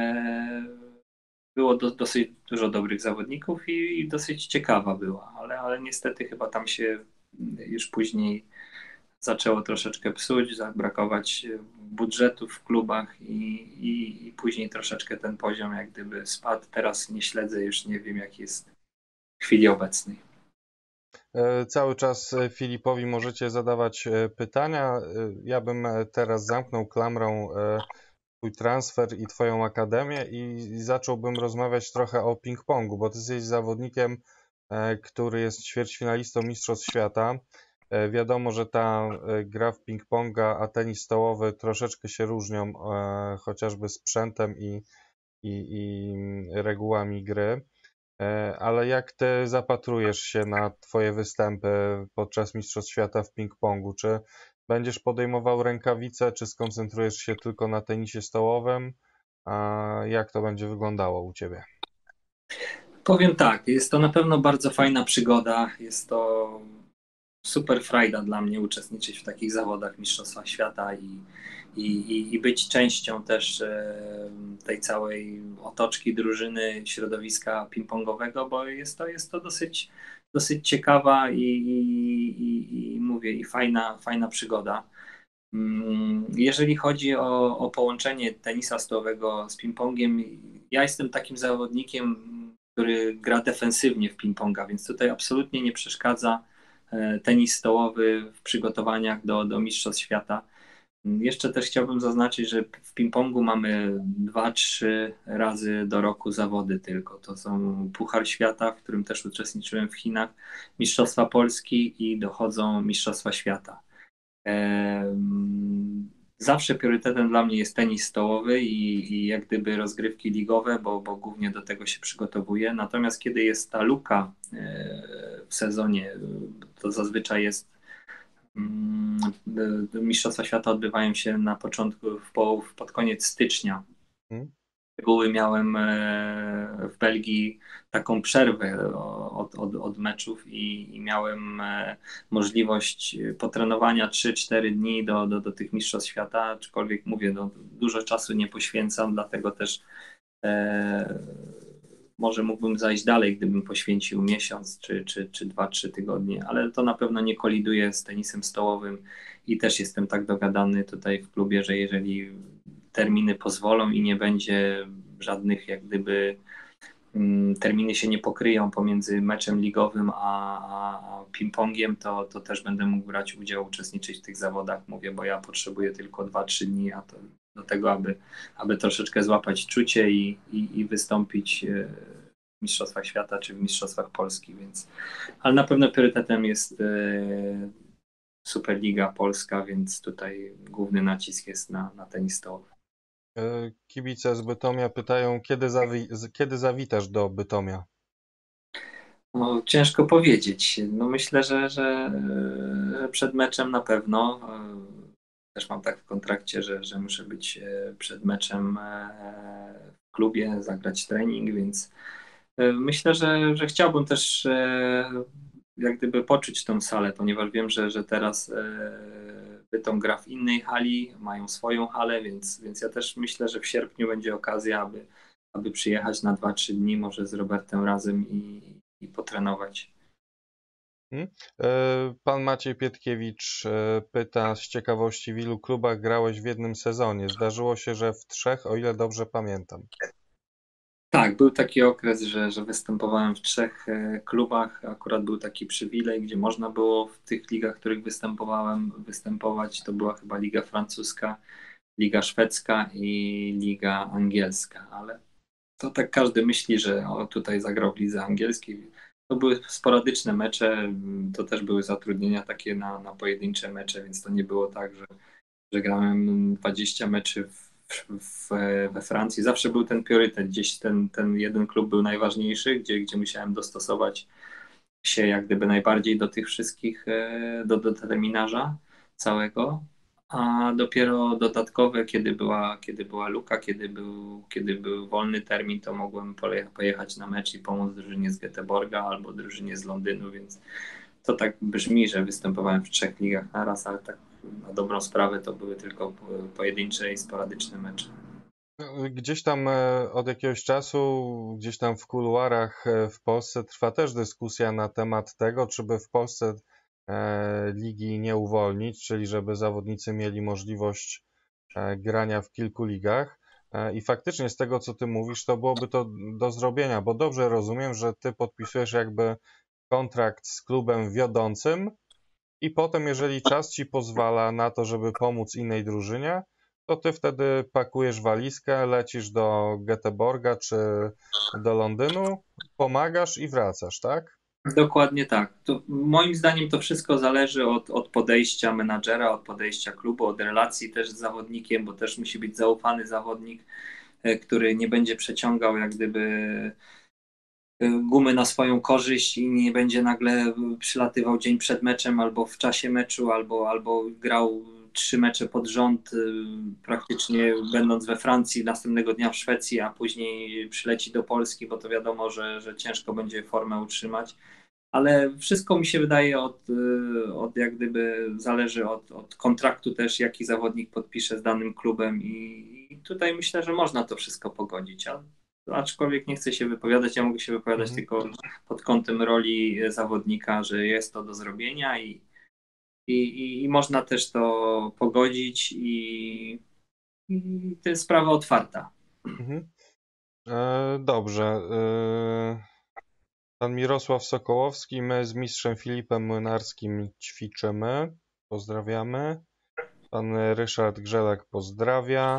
było dosyć dużo dobrych zawodników i dosyć ciekawa była, ale niestety chyba tam się już później zaczęło troszeczkę psuć, brakować budżetów w klubach i później troszeczkę ten poziom jak gdyby spadł. Teraz nie śledzę, już nie wiem jak jest w chwili obecnej.
Cały czas Filipowi możecie zadawać pytania. Ja bym teraz zamknął klamrą twój transfer i twoją akademię i zacząłbym rozmawiać trochę o ping-pongu, bo ty jesteś zawodnikiem, który jest ćwierćfinalistą Mistrzostw Świata. Wiadomo, że ta gra w ping-ponga, a tenis stołowy troszeczkę się różnią, chociażby sprzętem i regułami gry. Ale jak ty zapatrujesz się na twoje występy podczas Mistrzostw Świata w ping-pongu? Czy będziesz podejmował rękawice, czy skoncentrujesz się tylko na tenisie stołowym? A jak to będzie wyglądało u ciebie?
Powiem tak, jest to na pewno bardzo fajna przygoda, jest to super frajda dla mnie uczestniczyć w takich zawodach Mistrzostwach Świata i być częścią też tej całej otoczki drużyny, środowiska ping-pongowego, bo jest to dosyć ciekawa i mówię, i fajna przygoda. Jeżeli chodzi o połączenie tenisa stołowego z ping-pongiem, ja jestem takim zawodnikiem, który gra defensywnie w ping-ponga, więc tutaj absolutnie nie przeszkadza tenis stołowy w przygotowaniach do Mistrzostw Świata. Jeszcze też chciałbym zaznaczyć, że w ping-pongu mamy 2-3 razy do roku zawody tylko. To są Puchar Świata, w którym też uczestniczyłem w Chinach, Mistrzostwa Polski i dochodzą Mistrzostwa Świata. Zawsze priorytetem dla mnie jest tenis stołowy i jak gdyby rozgrywki ligowe, bo głównie do tego się przygotowuję. Natomiast kiedy jest ta luka w sezonie, to zazwyczaj jest Mistrzostwa Świata odbywają się na początku, pod koniec stycznia.
Hmm?
Z reguły miałem w Belgii taką przerwę od meczów i miałem możliwość potrenowania 3-4 dni do tych Mistrzostw Świata, aczkolwiek mówię, dużo czasu nie poświęcam, dlatego też może mógłbym zajść dalej, gdybym poświęcił miesiąc czy 2-3 tygodnie, ale to na pewno nie koliduje z tenisem stołowym i też jestem tak dogadany tutaj w klubie, że jeżeli terminy pozwolą i nie będzie żadnych jak gdyby terminy się nie pokryją pomiędzy meczem ligowym a ping-pongiem, to też będę mógł brać udział, uczestniczyć w tych zawodach, mówię, bo ja potrzebuję tylko 2-3 dni, a to do tego, aby troszeczkę złapać czucie i wystąpić w Mistrzostwach Świata czy w Mistrzostwach Polski, więc ale na pewno priorytetem jest Superliga Polska, więc tutaj główny nacisk jest na tenis stołowy.
Kibice z Bytomia pytają, kiedy zawitasz do Bytomia?
No, ciężko powiedzieć. No, myślę, że przed meczem na pewno. Też mam tak w kontrakcie, że muszę być przed meczem w klubie, zagrać trening, więc Myślę, że chciałbym też jak gdyby poczuć tą salę, ponieważ wiem, że teraz Bytom gra w innej hali, mają swoją halę, więc ja też myślę, że w sierpniu będzie okazja, aby przyjechać na 2-3 dni, może z Robertem razem i potrenować.
Pan Maciej Pietkiewicz pyta z ciekawości, w ilu klubach grałeś w jednym sezonie? Zdarzyło się, że w 3, o ile dobrze pamiętam.
Tak, był taki okres, że występowałem w 3 klubach. Akurat był taki przywilej, gdzie można było w tych ligach, w których występowałem, występować. To była chyba Liga Francuska, Liga Szwedzka i Liga Angielska, ale to tak każdy myśli, że o, tutaj zagrał w lidze angielskiej. To były sporadyczne mecze, to też były zatrudnienia takie na pojedyncze mecze, więc to nie było tak, że grałem 20 meczy w, we Francji. Zawsze był ten priorytet, gdzieś ten jeden klub był najważniejszy, gdzie musiałem dostosować się jak gdyby najbardziej do tych wszystkich, do terminarza całego. A dopiero dodatkowe, kiedy była luka, kiedy był wolny termin, to mogłem pojechać na mecz i pomóc drużynie z Göteborga albo drużynie z Londynu, więc to tak brzmi, że występowałem w 3 ligach naraz, ale tak na dobrą sprawę to były tylko pojedyncze i sporadyczne mecze.
Gdzieś tam od jakiegoś czasu, gdzieś tam w kuluarach w Polsce trwa też dyskusja na temat tego, czy by w Polsce ligi nie uwolnić, czyli żeby zawodnicy mieli możliwość grania w kilku ligach. I faktycznie z tego, co ty mówisz, to byłoby to do zrobienia, bo dobrze rozumiem, że ty podpisujesz jakby kontrakt z klubem wiodącym i potem, jeżeli czas ci pozwala na to, żeby pomóc innej drużynie, to ty wtedy pakujesz walizkę, lecisz do Göteborga czy do Londynu, pomagasz i wracasz, tak?
Dokładnie tak. To moim zdaniem to wszystko zależy od podejścia menadżera, od podejścia klubu, od relacji też z zawodnikiem, bo też musi być zaufany zawodnik, który nie będzie przeciągał jak gdyby gumy na swoją korzyść i nie będzie nagle przylatywał dzień przed meczem albo w czasie meczu, albo grał 3 mecze pod rząd, praktycznie będąc we Francji, następnego dnia w Szwecji, a później przyleci do Polski, bo to wiadomo, że ciężko będzie formę utrzymać. Ale wszystko mi się wydaje od jak gdyby zależy od kontraktu też, jaki zawodnik podpisze z danym klubem i tutaj myślę, że można to wszystko pogodzić. Aczkolwiek nie chcę się wypowiadać, ja mogę się wypowiadać
Mhm.
tylko pod kątem roli zawodnika, że jest to do zrobienia i można też to pogodzić i to jest sprawa otwarta.
Mhm. Dobrze. Pan Mirosław Sokołowski, my z mistrzem Filipem Młynarskim ćwiczymy. Pozdrawiamy. Pan Ryszard Grzelak pozdrawia.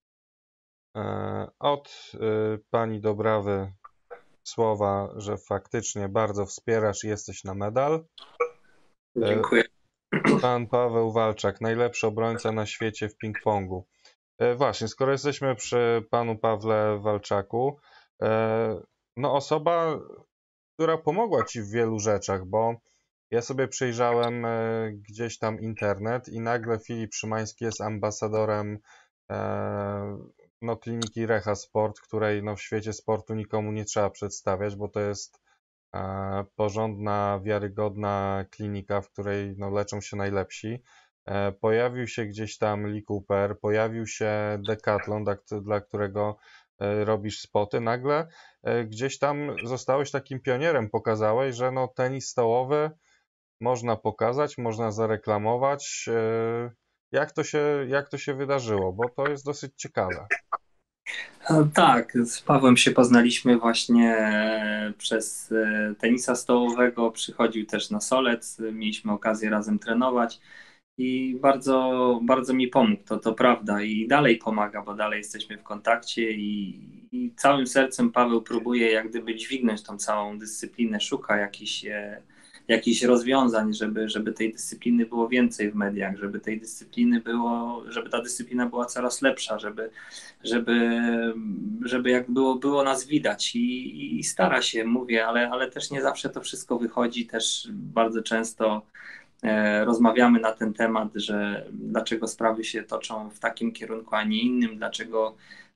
Od pani Dobrawy słowa, że faktycznie bardzo wspierasz i jesteś na medal.
Dziękuję.
Pan Paweł Walczak, najlepszy obrońca na świecie w ping-pongu. Właśnie, skoro jesteśmy przy panu Pawle Walczaku, no osoba, która pomogła ci w wielu rzeczach, bo ja sobie przejrzałem gdzieś tam internet i nagle Filip Szymański jest ambasadorem no, kliniki Reha Sport, której no, w świecie sportu nikomu nie trzeba przedstawiać, bo to jest porządna, wiarygodna klinika, w której no, leczą się najlepsi. Pojawił się gdzieś tam Lee Cooper, pojawił się Decathlon, dla którego robisz spoty. Nagle gdzieś tam zostałeś takim pionierem, pokazałeś, że no, tenis stołowy można pokazać, można zareklamować. Jak to się wydarzyło? Bo to jest dosyć ciekawe.
Tak, z Pawłem się poznaliśmy właśnie przez tenisa stołowego. Przychodził też na Solec, mieliśmy okazję razem trenować i bardzo, bardzo mi pomógł, to prawda i dalej pomaga, bo dalej jesteśmy w kontakcie i całym sercem Paweł próbuje jak gdyby dźwignąć tą całą dyscyplinę, szuka jakichś rozwiązań, żeby tej dyscypliny było więcej w mediach, żeby ta dyscyplina była coraz lepsza, żeby, żeby jak było nas widać i stara się, mówię, ale też nie zawsze to wszystko wychodzi, też bardzo często rozmawiamy na ten temat, że dlaczego sprawy się toczą w takim kierunku, a nie innym, dlaczego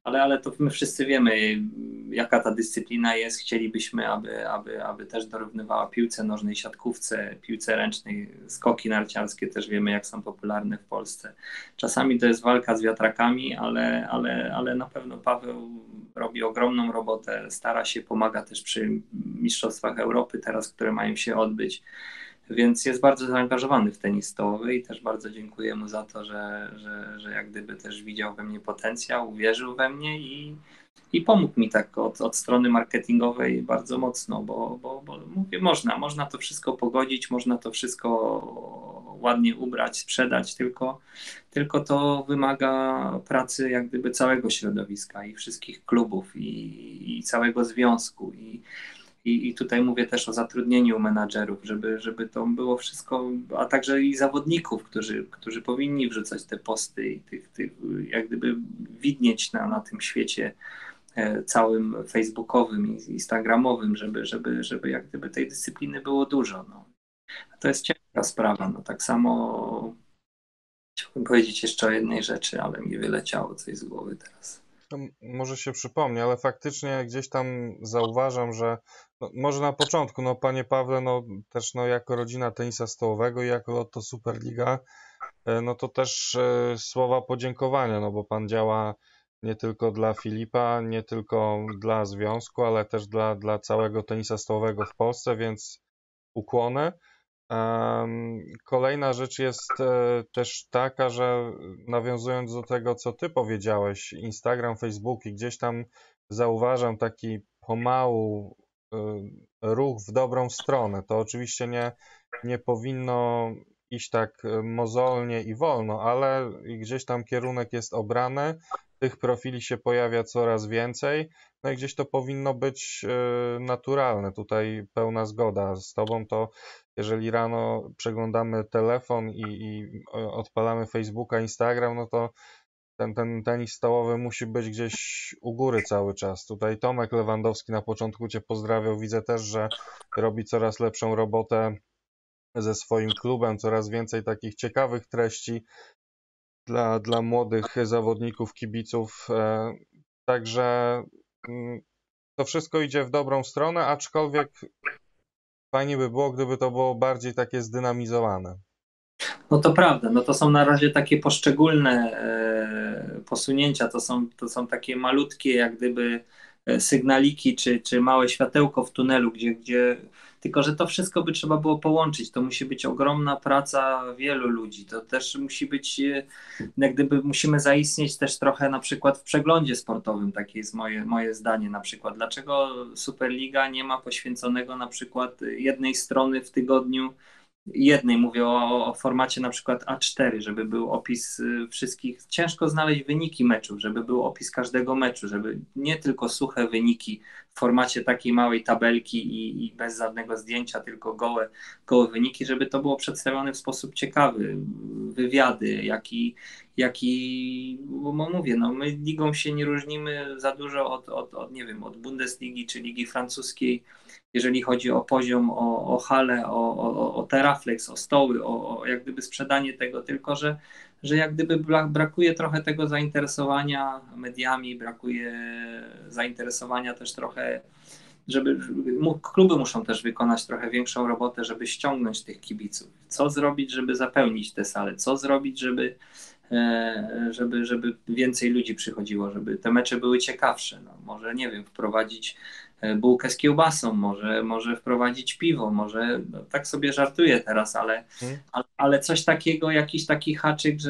ale to my wszyscy wiemy, jaka ta dyscyplina jest. Chcielibyśmy, aby też dorównywała piłce nożnej, siatkówce, piłce ręcznej, skoki narciarskie też wiemy, jak są popularne w Polsce. Czasami to jest walka z wiatrakami, ale na pewno Paweł robi ogromną robotę, stara się, pomaga też przy Mistrzostwach Europy teraz, które mają się odbyć. Więc jest bardzo zaangażowany w tenis stołowy i też bardzo dziękuję mu za to, że jak gdyby też widział we mnie potencjał, uwierzył we mnie i pomógł mi tak od strony marketingowej bardzo mocno, bo mówię, można to wszystko pogodzić, można to wszystko ładnie ubrać, sprzedać, tylko to wymaga pracy jak gdyby całego środowiska i wszystkich klubów i całego związku i tutaj mówię też o zatrudnieniu menadżerów, żeby to było wszystko, a także i zawodników, którzy powinni wrzucać te posty i tych jak gdyby widnieć na tym świecie całym facebookowym i instagramowym, żeby jak gdyby tej dyscypliny było dużo. No. To jest ciekawa sprawa. No, tak samo chciałbym powiedzieć jeszcze o jednej rzeczy, ale mi wyleciało coś z głowy teraz.
No, może się przypomni, ale faktycznie gdzieś tam zauważam, że może na początku, panie Pawle, też jako rodzina tenisa stołowego i jako Lotto Superliga, to też słowa podziękowania, bo pan działa nie tylko dla Filipa, nie tylko dla związku, ale też dla całego tenisa stołowego w Polsce, więc ukłony. Kolejna rzecz jest też taka, że nawiązując do tego, co ty powiedziałeś, Instagram, Facebook i gdzieś tam zauważam taki pomału ruch w dobrą stronę. To oczywiście nie powinno iść tak mozolnie i wolno, ale gdzieś tam kierunek jest obrany, tych profili się pojawia coraz więcej, no i gdzieś to powinno być naturalne. Tutaj pełna zgoda z tobą, to jeżeli rano przeglądamy telefon i odpalamy Facebooka, Instagram, no to ten tenis stołowy musi być gdzieś u góry cały czas. Tutaj Tomek Lewandowski na początku cię pozdrawiał. Widzę też, że robi coraz lepszą robotę ze swoim klubem, coraz więcej takich ciekawych treści dla młodych zawodników, kibiców. Także to wszystko idzie w dobrą stronę, aczkolwiek fajnie by było, gdyby to było bardziej takie zdynamizowane.
No to prawda, no to są na razie takie poszczególne posunięcia, to są takie malutkie jak gdyby sygnaliki czy małe światełko w tunelu, gdzie tylko, że to wszystko by trzeba było połączyć, to musi być ogromna praca wielu ludzi, to też musi być, jak gdyby musimy zaistnieć też trochę na przykład w przeglądzie sportowym, takie jest moje zdanie na przykład, dlaczego Superliga nie ma poświęconego na przykład jednej strony w tygodniu, mówię o formacie na przykład A4, żeby był opis wszystkich, ciężko znaleźć wyniki meczów, żeby był opis każdego meczu, żeby nie tylko suche wyniki w formacie takiej małej tabelki i bez żadnego zdjęcia, tylko gołe wyniki, żeby to było przedstawione w sposób ciekawy, wywiady, bo mówię, my ligą się nie różnimy za dużo nie wiem, od Bundesligi czy Ligi Francuskiej, jeżeli chodzi o poziom, o halę, o Teraflex, o stoły, o jak gdyby sprzedanie tego, tylko że jak gdyby brakuje trochę tego zainteresowania mediami, brakuje zainteresowania też trochę, kluby muszą też wykonać trochę większą robotę, żeby ściągnąć tych kibiców. Co zrobić, żeby zapełnić te sale? Co zrobić, żeby więcej ludzi przychodziło, żeby te mecze były ciekawsze? Może, nie wiem, wprowadzić bułkę z kiełbasą, może wprowadzić piwo, może, tak sobie żartuję teraz, ale coś takiego, jakiś taki haczyk,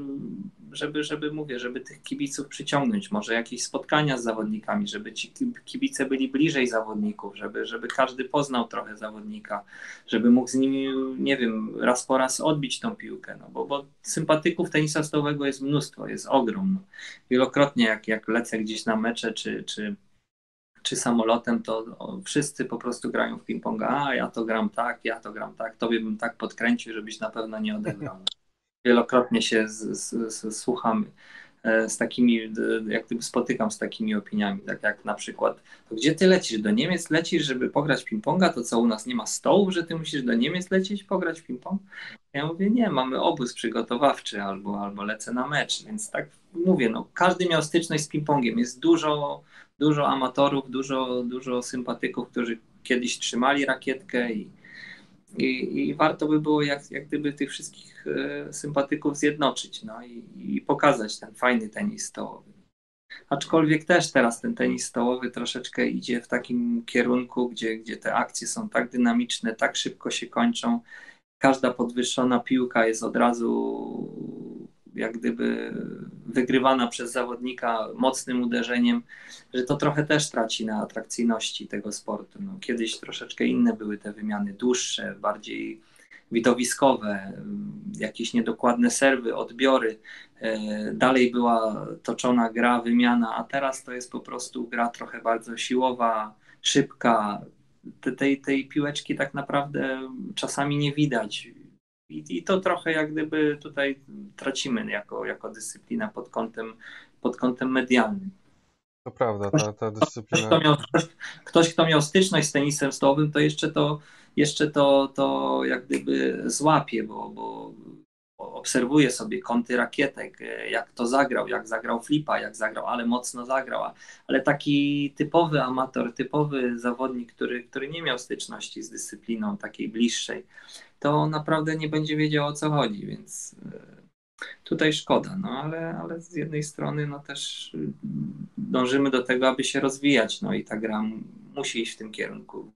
żeby tych kibiców przyciągnąć, może jakieś spotkania z zawodnikami, żeby ci kibice byli bliżej zawodników, żeby każdy poznał trochę zawodnika, żeby mógł z nimi, nie wiem, raz po raz odbić tą piłkę, bo sympatyków tenisa stołowego jest mnóstwo, jest ogrom. Wielokrotnie jak lecę gdzieś na mecze, czy samolotem, to wszyscy po prostu grają w ping-ponga. Ja to gram tak, tobie bym tak podkręcił, żebyś na pewno nie odegrał. Wielokrotnie się słucham z takimi, jak gdyby spotykam z takimi opiniami, tak jak na przykład, to gdzie ty lecisz? Do Niemiec lecisz, żeby pograć ping-ponga? To co, u nas nie ma stołów, że ty musisz do Niemiec lecieć, pograć ping-pong? Ja mówię, nie, mamy obóz przygotowawczy albo lecę na mecz, więc tak mówię, no każdy miał styczność z ping-pongiem, jest dużo amatorów, dużo sympatyków, którzy kiedyś trzymali rakietkę i warto by było jak gdyby tych wszystkich sympatyków zjednoczyć, no i pokazać ten fajny tenis stołowy. Aczkolwiek też teraz ten tenis stołowy troszeczkę idzie w takim kierunku, gdzie te akcje są tak dynamiczne, tak szybko się kończą. Każda podwyższona piłka jest od razu jak gdyby wygrywana przez zawodnika mocnym uderzeniem, że to trochę też traci na atrakcyjności tego sportu. No, kiedyś troszeczkę inne były te wymiany, dłuższe, bardziej widowiskowe, jakieś niedokładne serwy, odbiory. Dalej była toczona gra, wymiana, a teraz to jest po prostu gra trochę bardzo siłowa, szybka. Tej piłeczki tak naprawdę czasami nie widać. I to trochę jak gdyby tutaj tracimy jako dyscyplina pod kątem medialnym.
To prawda, ta
Ktoś,
dyscyplina.
kto miał, ktoś, kto miał styczność z tenisem stołowym, to jeszcze to jak gdyby złapie, bo obserwuje sobie kąty rakietek, jak to zagrał, jak zagrał flipa, jak zagrał, ale mocno zagrał. Ale taki typowy amator, typowy zawodnik, który nie miał styczności z dyscypliną takiej bliższej, to naprawdę nie będzie wiedział, o co chodzi, więc tutaj szkoda, no ale z jednej strony no też dążymy do tego, aby się rozwijać, no i ta gra musi iść w tym kierunku.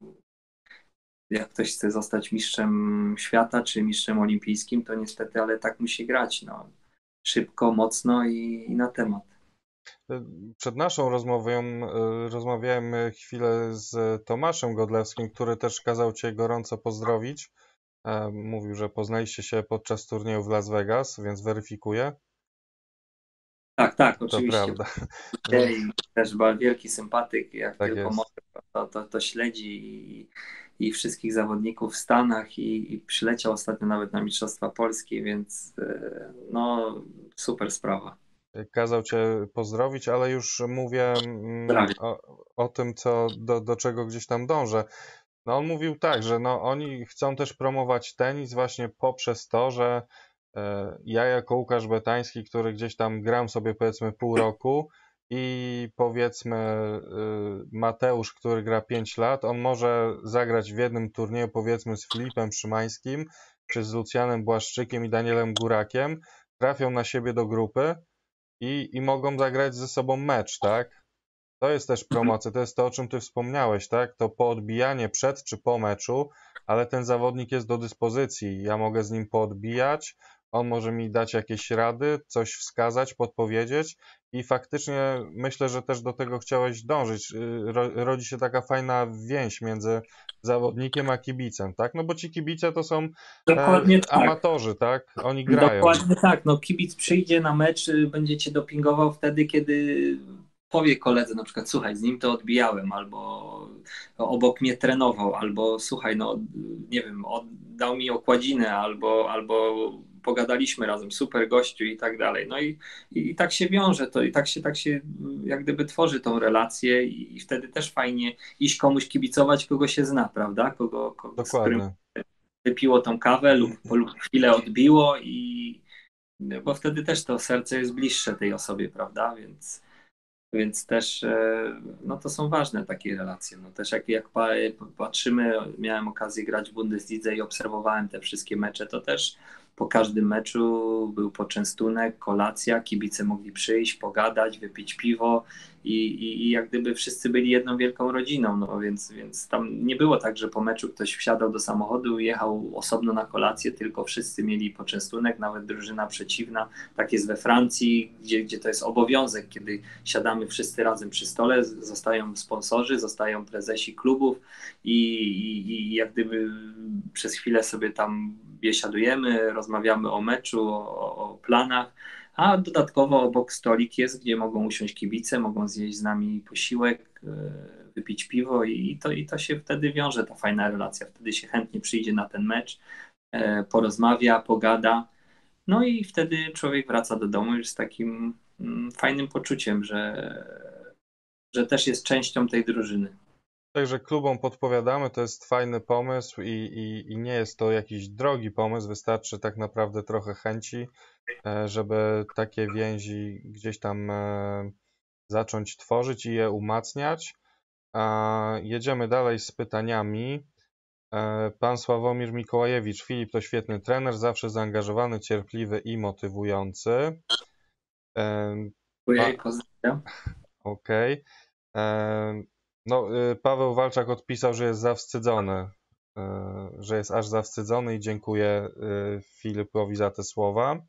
Jak ktoś chce zostać mistrzem świata czy mistrzem olimpijskim, to niestety, ale tak musi grać, no. Szybko, mocno i na temat.
Przed naszą rozmową rozmawiałem chwilę z Tomaszem Godlewskim, który też kazał Cię gorąco pozdrowić. Mówił, że poznaliście się podczas turnieju w Las Vegas, więc weryfikuję.
Tak,
To
oczywiście.
prawda.
I też wielki sympatyk, jak
Tak
tylko
jest.
może, to śledzi i wszystkich zawodników w Stanach i przyleciał ostatnio nawet na Mistrzostwa Polski, więc no super sprawa.
Kazał Cię pozdrowić, ale już mówię
Prawie.
o tym, do czego gdzieś tam dążę. No on mówił tak, że no oni chcą też promować tenis właśnie poprzez to, że ja jako Łukasz Betański, który gdzieś tam gram sobie powiedzmy pół roku i powiedzmy Mateusz, który gra 5 lat, on może zagrać w jednym turnieju powiedzmy z Filipem Szymańskim, czy z Lucjanem Błaszczykiem i Danielem Górakiem, trafią na siebie do grupy i mogą zagrać ze sobą mecz, tak? To jest też promocja, to jest to, o czym ty wspomniałeś, tak? To poodbijanie przed czy po meczu, ale ten zawodnik jest do dyspozycji. Ja mogę z nim poodbijać, on może mi dać jakieś rady, coś wskazać, podpowiedzieć i faktycznie myślę, że też do tego chciałeś dążyć. Rodzi się taka fajna więź między zawodnikiem a kibicem, tak? No bo ci kibice to są
Dokładnie tak.
amatorzy, tak? Oni grają.
Dokładnie tak. No, kibic przyjdzie na mecz, będzie cię dopingował wtedy, kiedy powie koledze na przykład, słuchaj, z nim to odbijałem, albo obok mnie trenował, albo słuchaj, no nie wiem, dał mi okładzinę, albo pogadaliśmy razem, super gościu i tak dalej. No i tak się wiąże to i tak się jak gdyby tworzy tą relację i wtedy też fajnie iść komuś kibicować, kogo się zna, prawda? Z którym
Dokładnie.
wypiło tą kawę lub chwilę odbiło bo wtedy też to serce jest bliższe tej osobie, prawda? Więc też no to są ważne takie relacje. No też jak patrzymy, miałem okazję grać w Bundeslidze i obserwowałem te wszystkie mecze, to też po każdym meczu był poczęstunek, kolacja, kibice mogli przyjść, pogadać, wypić piwo i jak gdyby wszyscy byli jedną wielką rodziną, no więc tam nie było tak, że po meczu ktoś wsiadał do samochodu i jechał osobno na kolację, tylko wszyscy mieli poczęstunek, nawet drużyna przeciwna. Tak jest we Francji, gdzie to jest obowiązek, kiedy siadamy wszyscy razem przy stole, zostają sponsorzy, zostają prezesi klubów i jak gdyby przez chwilę sobie tam biesiadujemy, rozmawiamy o meczu, o planach, a dodatkowo obok stolik jest, gdzie mogą usiąść kibice, mogą zjeść z nami posiłek, wypić piwo i to się wtedy wiąże, ta fajna relacja. Wtedy się chętnie przyjdzie na ten mecz, porozmawia, pogada, no i wtedy człowiek wraca do domu już z takim fajnym poczuciem, że też jest częścią tej drużyny.
Także klubom podpowiadamy, to jest fajny pomysł i nie jest to jakiś drogi pomysł, wystarczy tak naprawdę trochę chęci, żeby takie więzi gdzieś tam zacząć tworzyć i je umacniać. Jedziemy dalej z pytaniami. Pan Sławomir Mikołajewicz. Filip to świetny trener, zawsze zaangażowany, cierpliwy i motywujący.
Dziękuję, pozdrawiam.
Okej. No, Paweł Walczak odpisał, że jest zawstydzony, że jest aż zawstydzony i dziękuję Filipowi za te słowa.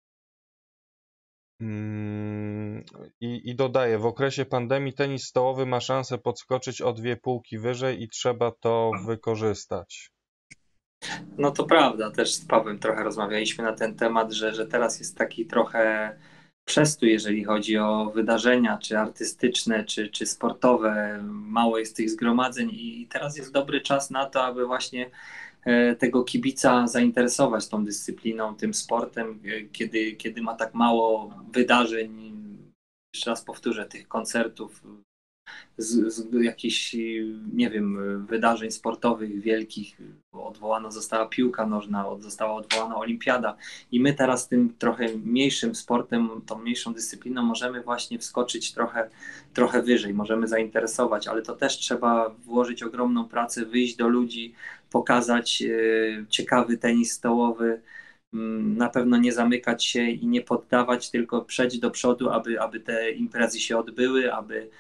I dodaję, w okresie pandemii tenis stołowy ma szansę podskoczyć o 2 półki wyżej i trzeba to wykorzystać.
No to prawda, też z Pawłem trochę rozmawialiśmy na ten temat, że teraz jest taki trochę przestój, jeżeli chodzi o wydarzenia, czy artystyczne, czy sportowe. Mało jest tych zgromadzeń i teraz jest dobry czas na to, aby właśnie tego kibica zainteresować tą dyscypliną, tym sportem, kiedy ma tak mało wydarzeń. Jeszcze raz powtórzę, tych koncertów, z jakichś, nie wiem, wydarzeń sportowych wielkich. Odwołana została piłka nożna, została odwołana olimpiada i my teraz tym trochę mniejszym sportem, tą mniejszą dyscypliną możemy właśnie wskoczyć trochę wyżej, możemy zainteresować, ale to też trzeba włożyć ogromną pracę, wyjść do ludzi, pokazać ciekawy tenis stołowy, na pewno nie zamykać się i nie poddawać, tylko przejść do przodu, aby te imprezy się odbyły,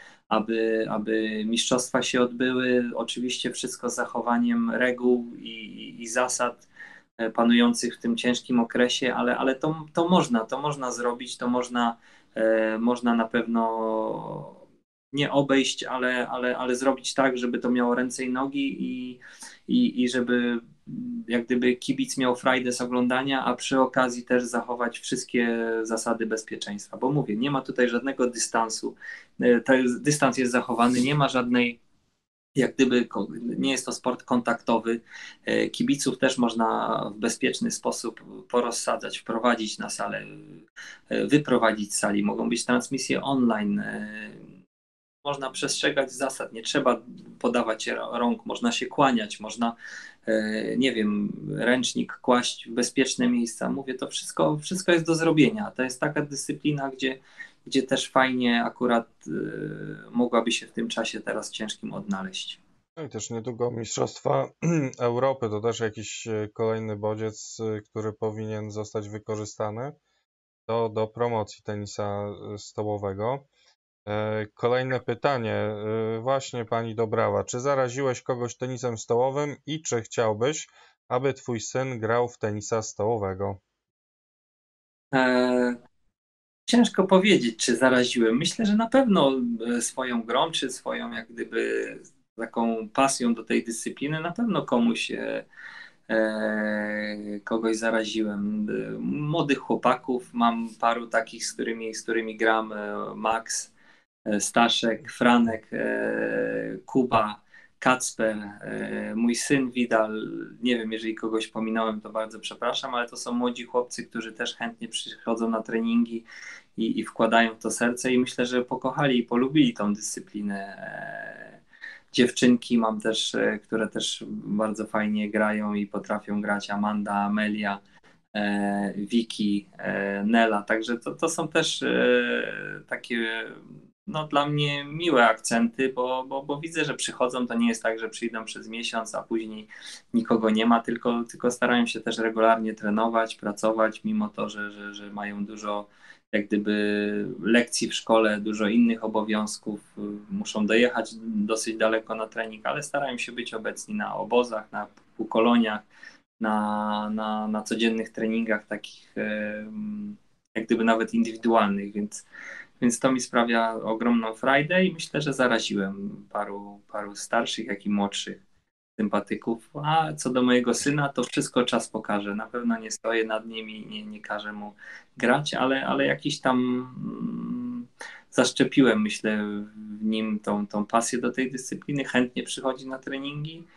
aby mistrzostwa się odbyły. Oczywiście wszystko z zachowaniem reguł i zasad panujących w tym ciężkim okresie, ale to można zrobić, to można na pewno nie obejść, ale zrobić tak, żeby to miało ręce i nogi i żeby jak gdyby kibic miał frajdę z oglądania, a przy okazji też zachować wszystkie zasady bezpieczeństwa. Bo mówię, nie ma tutaj żadnego dystansu. Ten dystans jest zachowany, nie ma żadnej, jak gdyby nie jest to sport kontaktowy. Kibiców też można w bezpieczny sposób porozsadzać, wprowadzić na salę, wyprowadzić z sali. Mogą być transmisje online. Można przestrzegać zasad, nie trzeba podawać rąk, można się kłaniać, można, nie wiem, ręcznik kłaść w bezpieczne miejsca. Mówię, to wszystko jest do zrobienia. To jest taka dyscyplina, gdzie też fajnie akurat mogłaby się w tym czasie teraz ciężkim odnaleźć.
No i też niedługo Mistrzostwa Europy, to też jakiś kolejny bodziec, który powinien zostać wykorzystany do promocji tenisa stołowego. Kolejne pytanie, właśnie pani Dobrawa. Czy zaraziłeś kogoś tenisem stołowym i czy chciałbyś, aby twój syn grał w tenisa stołowego?
Ciężko powiedzieć, czy zaraziłem. Myślę, że na pewno swoją grą, czy swoją jak gdyby taką pasją do tej dyscypliny, na pewno kogoś zaraziłem. Młodych chłopaków, mam paru takich, z którymi gram, Max, Staszek, Franek, Kuba, Kacper, mój syn Widal. Nie wiem, jeżeli kogoś pominąłem, to bardzo przepraszam, ale to są młodzi chłopcy, którzy też chętnie przychodzą na treningi i wkładają w to serce i myślę, że pokochali i polubili tą dyscyplinę. Dziewczynki mam też, które też bardzo fajnie grają i potrafią grać, Amanda, Amelia, Wiki, Nela, także to są też takie no, dla mnie miłe akcenty, bo widzę, że przychodzą, to nie jest tak, że przyjdą przez miesiąc, a później nikogo nie ma, tylko starają się też regularnie trenować, pracować, mimo to, że mają dużo jak gdyby lekcji w szkole, dużo innych obowiązków, muszą dojechać dosyć daleko na trening, ale starają się być obecni na obozach, na półkoloniach, na codziennych treningach takich jak gdyby nawet indywidualnych, więc to mi sprawia ogromną frajdę i myślę, że zaraziłem paru starszych, jak i młodszych sympatyków. A co do mojego syna, to wszystko czas pokaże. Na pewno nie stoję nad nim i nie każę mu grać, ale jakiś tam zaszczepiłem, myślę, w nim tą pasję do tej dyscypliny. Chętnie przychodzi na treningi.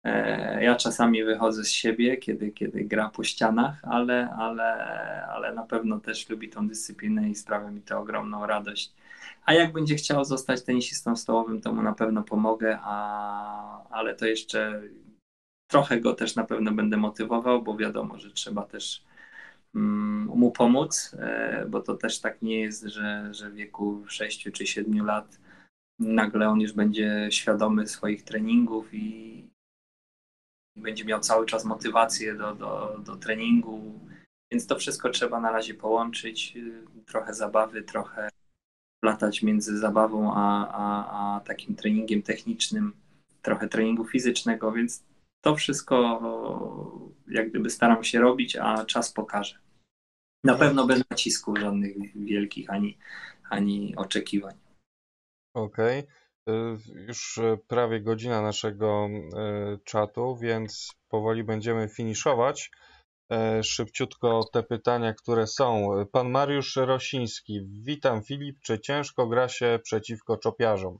Ja czasami wychodzę z siebie, kiedy gra po ścianach, ale na pewno też lubi tą dyscyplinę i sprawia mi to ogromną radość. A jak będzie chciał zostać tenisistą stołowym, to mu na pewno pomogę, ale to jeszcze trochę go też na pewno będę motywował, bo wiadomo, że trzeba też mu pomóc, bo to też tak nie jest, że w wieku 6 czy 7 lat nagle on już będzie świadomy swoich treningów i będzie miał cały czas motywację do treningu, więc to wszystko trzeba na razie połączyć, trochę zabawy, trochę latać między zabawą a takim treningiem technicznym, trochę treningu fizycznego, więc to wszystko jak gdyby staram się robić, a czas pokaże. Na pewno bez nacisków żadnych wielkich ani oczekiwań.
Okej. Już prawie godzina naszego czatu, więc powoli będziemy finiszować. Szybciutko te pytania, które są. Pan Mariusz Rosiński. Witam Filip, czy ciężko gra się przeciwko czopiarzom?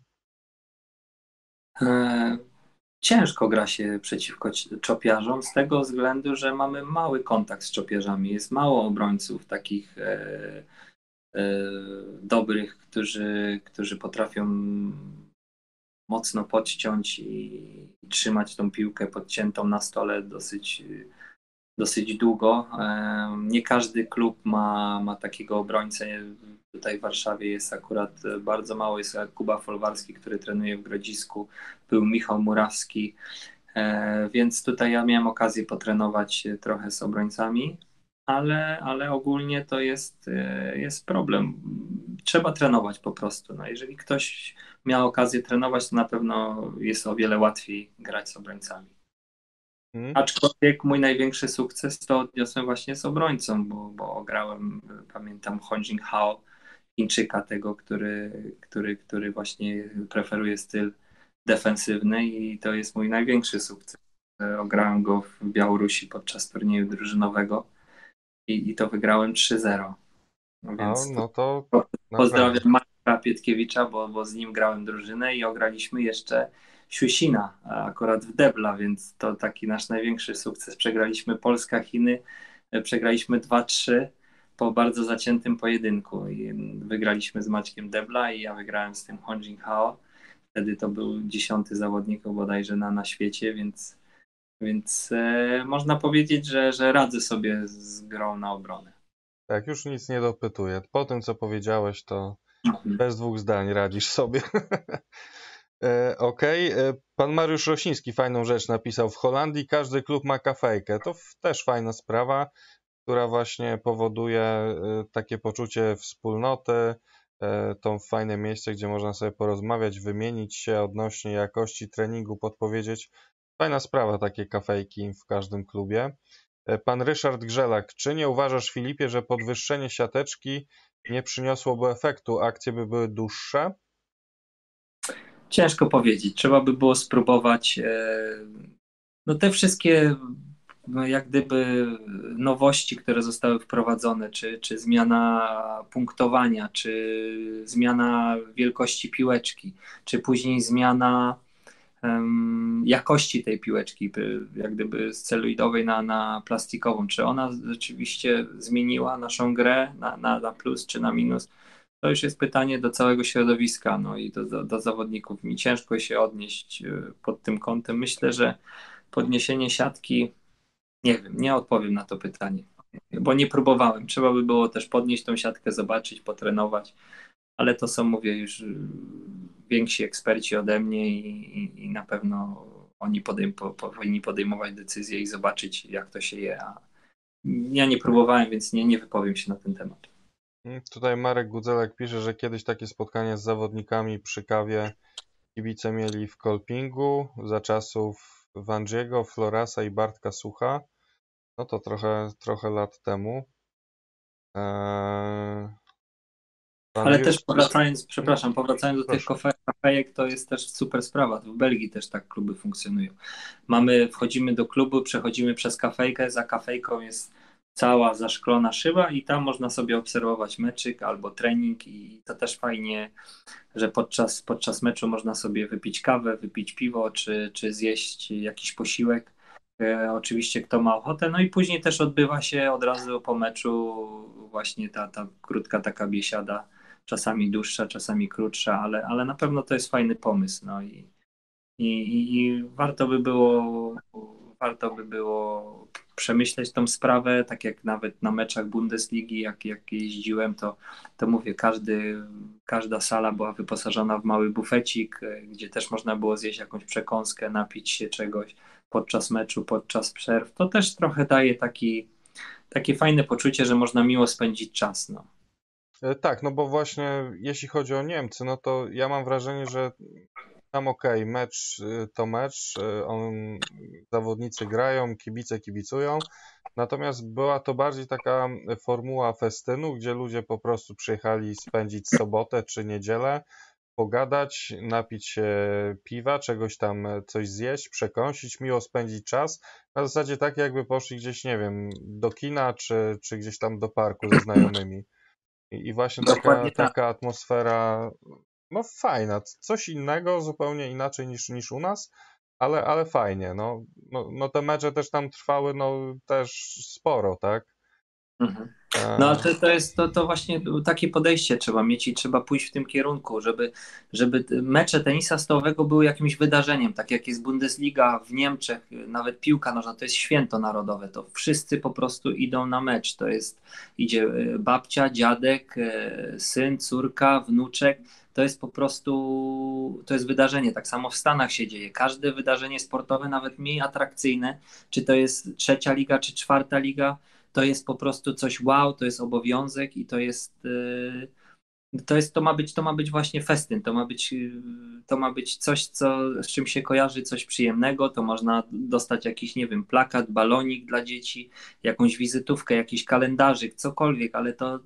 Ciężko gra się przeciwko czopiarzom z tego względu, że mamy mały kontakt z czopiarzami. Jest mało obrońców takich dobrych, którzy potrafią mocno podciąć i trzymać tą piłkę podciętą na stole dosyć długo. Nie każdy klub ma takiego obrońcę. Tutaj w Warszawie jest akurat bardzo mało. Jest Kuba Folwarski, który trenuje w Grodzisku. Był Michał Murawski. Więc tutaj ja miałem okazję potrenować trochę z obrońcami, ale ogólnie to jest problem. Trzeba trenować po prostu. No, jeżeli ktoś miał okazję trenować, to na pewno jest o wiele łatwiej grać z obrońcami. Aczkolwiek mój największy sukces to odniosłem właśnie z obrońcą, bo grałem, pamiętam, Hong Jin-hao, Chińczyka tego, który właśnie preferuje styl defensywny i to jest mój największy sukces. Ograłem go w Białorusi podczas turnieju drużynowego i to wygrałem 3-0. No więc
no to
pozdrawiam Marka Pietkiewicza, bo z nim grałem drużynę i ograliśmy jeszcze Siusina, akurat w debla, więc to taki nasz największy sukces. Przegraliśmy Polska-Chiny, przegraliśmy 2-3 po bardzo zaciętym pojedynku i wygraliśmy z Maćkiem Debla i ja wygrałem z tym Hong Jin-hao. Wtedy to był 10. zawodnik bodajże na świecie, więc można powiedzieć, że radzę sobie z grą na obronę.
Tak, już nic nie dopytuję. Po tym, co powiedziałeś, to bez dwóch zdań radzisz sobie. Okej. Pan Mariusz Rosiński fajną rzecz napisał. W Holandii każdy klub ma kafejkę. To też fajna sprawa, która właśnie powoduje takie poczucie wspólnoty, to fajne miejsce, gdzie można sobie porozmawiać, wymienić się odnośnie jakości treningu, podpowiedzieć. Fajna sprawa, takie kafejki w każdym klubie. Pan Ryszard Grzelak. Czy nie uważasz, Filipie, że podwyższenie siateczki nie przyniosłoby efektu? Akcje by były dłuższe?
Ciężko powiedzieć. Trzeba by było spróbować. No te wszystkie jak gdyby nowości, które zostały wprowadzone, czy zmiana punktowania, czy zmiana wielkości piłeczki, czy później zmiana jakości tej piłeczki, jak gdyby z celuloidowej na plastikową. Czy ona rzeczywiście zmieniła naszą grę na plus czy na minus? To już jest pytanie do całego środowiska, no i do zawodników. Mi ciężko się odnieść pod tym kątem. Myślę, że podniesienie siatki, nie wiem, nie odpowiem na to pytanie, bo nie próbowałem. Trzeba by było też podnieść tą siatkę, zobaczyć, potrenować, ale to są, mówię, już więksi eksperci ode mnie i na pewno oni powinni podejmować decyzje i zobaczyć, jak to się je. A ja nie próbowałem, więc nie wypowiem się na ten temat.
Tutaj Marek Gudzelek pisze, że kiedyś takie spotkanie z zawodnikami przy kawie kibice mieli w Kolpingu za czasów Wandziego, Florasa i Bartka Sucha. No to trochę lat temu.
Ale też powracając do tych kafejek, to jest też super sprawa. W Belgii też tak kluby funkcjonują. Wchodzimy do klubu, przechodzimy przez kafejkę, za kafejką jest cała zaszklona szyba i tam można sobie obserwować meczyk albo trening i to też fajnie, że podczas meczu można sobie wypić kawę, wypić piwo, czy zjeść jakiś posiłek. Oczywiście kto ma ochotę. No i później też odbywa się od razu po meczu właśnie ta krótka taka biesiada, czasami dłuższa, czasami krótsza, ale na pewno to jest fajny pomysł. No i warto by było przemyśleć tą sprawę, tak jak nawet na meczach Bundesligi, jak jeździłem, to mówię, każda sala była wyposażona w mały bufecik, gdzie też można było zjeść jakąś przekąskę, napić się czegoś podczas meczu, podczas przerw. To też trochę daje takie fajne poczucie, że można miło spędzić czas. No.
Tak, no bo właśnie jeśli chodzi o Niemcy, no to ja mam wrażenie, że tam okej, mecz to mecz, zawodnicy grają, kibice kibicują, natomiast była to bardziej taka formuła festynu, gdzie ludzie po prostu przyjechali spędzić sobotę czy niedzielę, pogadać, napić się piwa, czegoś tam, coś zjeść, przekąsić, miło spędzić czas. Na zasadzie tak, jakby poszli gdzieś, nie wiem, do kina czy gdzieś tam do parku ze znajomymi. I właśnie taka,
Dokładnie tak.
taka atmosfera, no fajna, coś innego, zupełnie inaczej niż u nas, ale fajnie, no te mecze też tam trwały, no też sporo, tak?
Mhm. No ale
E,
to właśnie takie podejście trzeba mieć i trzeba pójść w tym kierunku, żeby mecze tenisa stołowego były jakimś wydarzeniem, tak jak jest Bundesliga w Niemczech, nawet piłka nożna, to jest święto narodowe, to wszyscy po prostu idą na mecz, idzie babcia, dziadek, syn, córka, wnuczek, to jest po prostu, to jest wydarzenie, tak samo w Stanach się dzieje, każde wydarzenie sportowe, nawet mniej atrakcyjne, czy to jest trzecia liga, czy czwarta liga, to jest po prostu coś wow, to jest obowiązek i to ma być właśnie festyn, to ma być coś, z czym się kojarzy coś przyjemnego, to można dostać jakiś, nie wiem, plakat, balonik dla dzieci, jakąś wizytówkę, jakiś kalendarzyk, cokolwiek, ale to,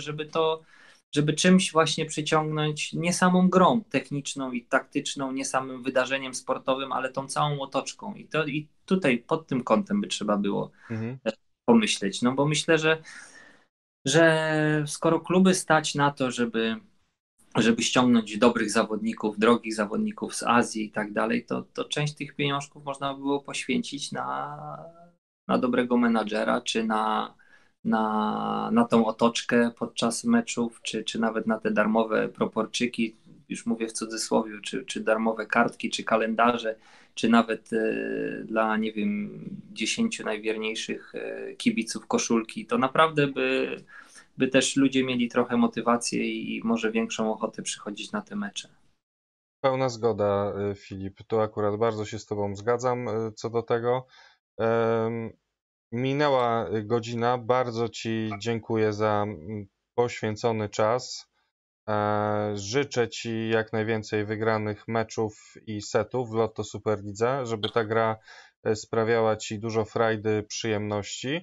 żeby czymś właśnie przyciągnąć nie samą grą techniczną i taktyczną, nie samym wydarzeniem sportowym, ale tą całą otoczką. I tutaj pod tym kątem by trzeba było
mhm.
pomyśleć. No bo myślę, że skoro kluby stać na to, żeby ściągnąć dobrych zawodników, drogich zawodników z Azji i tak dalej, to część tych pieniążków można by było poświęcić na dobrego menadżera, czy na tą otoczkę podczas meczów, czy nawet na te darmowe proporczyki, już mówię w cudzysłowie, czy darmowe kartki, czy kalendarze, czy nawet dla, nie wiem, 10 najwierniejszych kibiców koszulki, to naprawdę by też ludzie mieli trochę motywacji i może większą ochotę przychodzić na te mecze.
Pełna zgoda, Filip. Tu akurat bardzo się z Tobą zgadzam co do tego. Minęła godzina. Bardzo Ci dziękuję za poświęcony czas. Życzę Ci jak najwięcej wygranych meczów i setów w Lotto Superlidze, żeby ta gra sprawiała Ci dużo frajdy, przyjemności,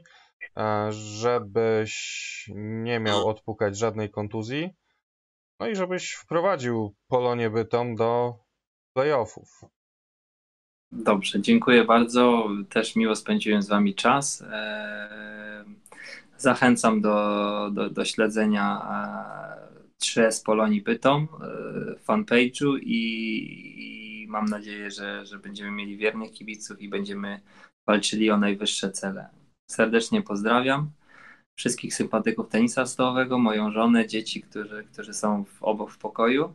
żebyś nie miał odpukać żadnej kontuzji, no i żebyś wprowadził Polonię Bytom do playoffów.
Dobrze, dziękuję bardzo. Też miło spędziłem z Wami czas. Zachęcam do śledzenia 3S Polonii Bytom fanpage'u i mam nadzieję, że będziemy mieli wiernych kibiców i będziemy walczyli o najwyższe cele. Serdecznie pozdrawiam wszystkich sympatyków tenisa stołowego, moją żonę, dzieci, którzy są obok w pokoju.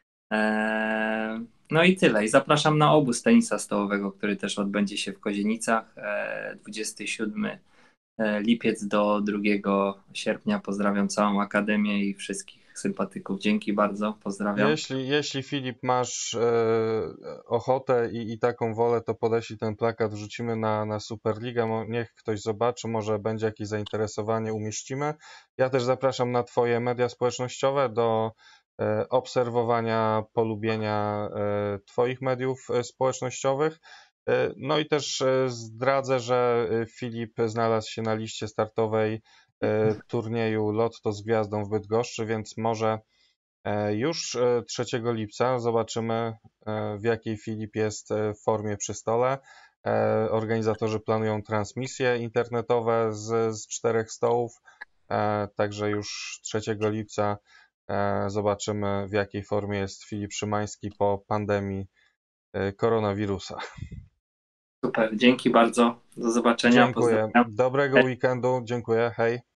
No i tyle. I zapraszam na obóz tenisa stołowego, który też odbędzie się w Kozienicach 27 lipiec do 2 sierpnia. Pozdrawiam całą Akademię i wszystkich sympatyków. Dzięki bardzo. Pozdrawiam.
Jeśli Filip masz ochotę i taką wolę, to podeślij ten plakat, wrzucimy na Superligę, niech ktoś zobaczy, może będzie jakieś zainteresowanie, umieścimy. Ja też zapraszam na Twoje media społecznościowe do obserwowania, polubienia Twoich mediów społecznościowych. No i też zdradzę, że Filip znalazł się na liście startowej turnieju Lotto z Gwiazdą w Bydgoszczy, więc może już 3 lipca zobaczymy, w jakiej Filip jest w formie przy stole. Organizatorzy planują transmisje internetowe z 4 stołów, także już 3 lipca zobaczymy, w jakiej formie jest Filip Szymański po pandemii koronawirusa.
Super, dzięki bardzo. Do zobaczenia.
Dziękuję.
Pozdrawiam.
Dobrego weekendu. Dziękuję. Hej.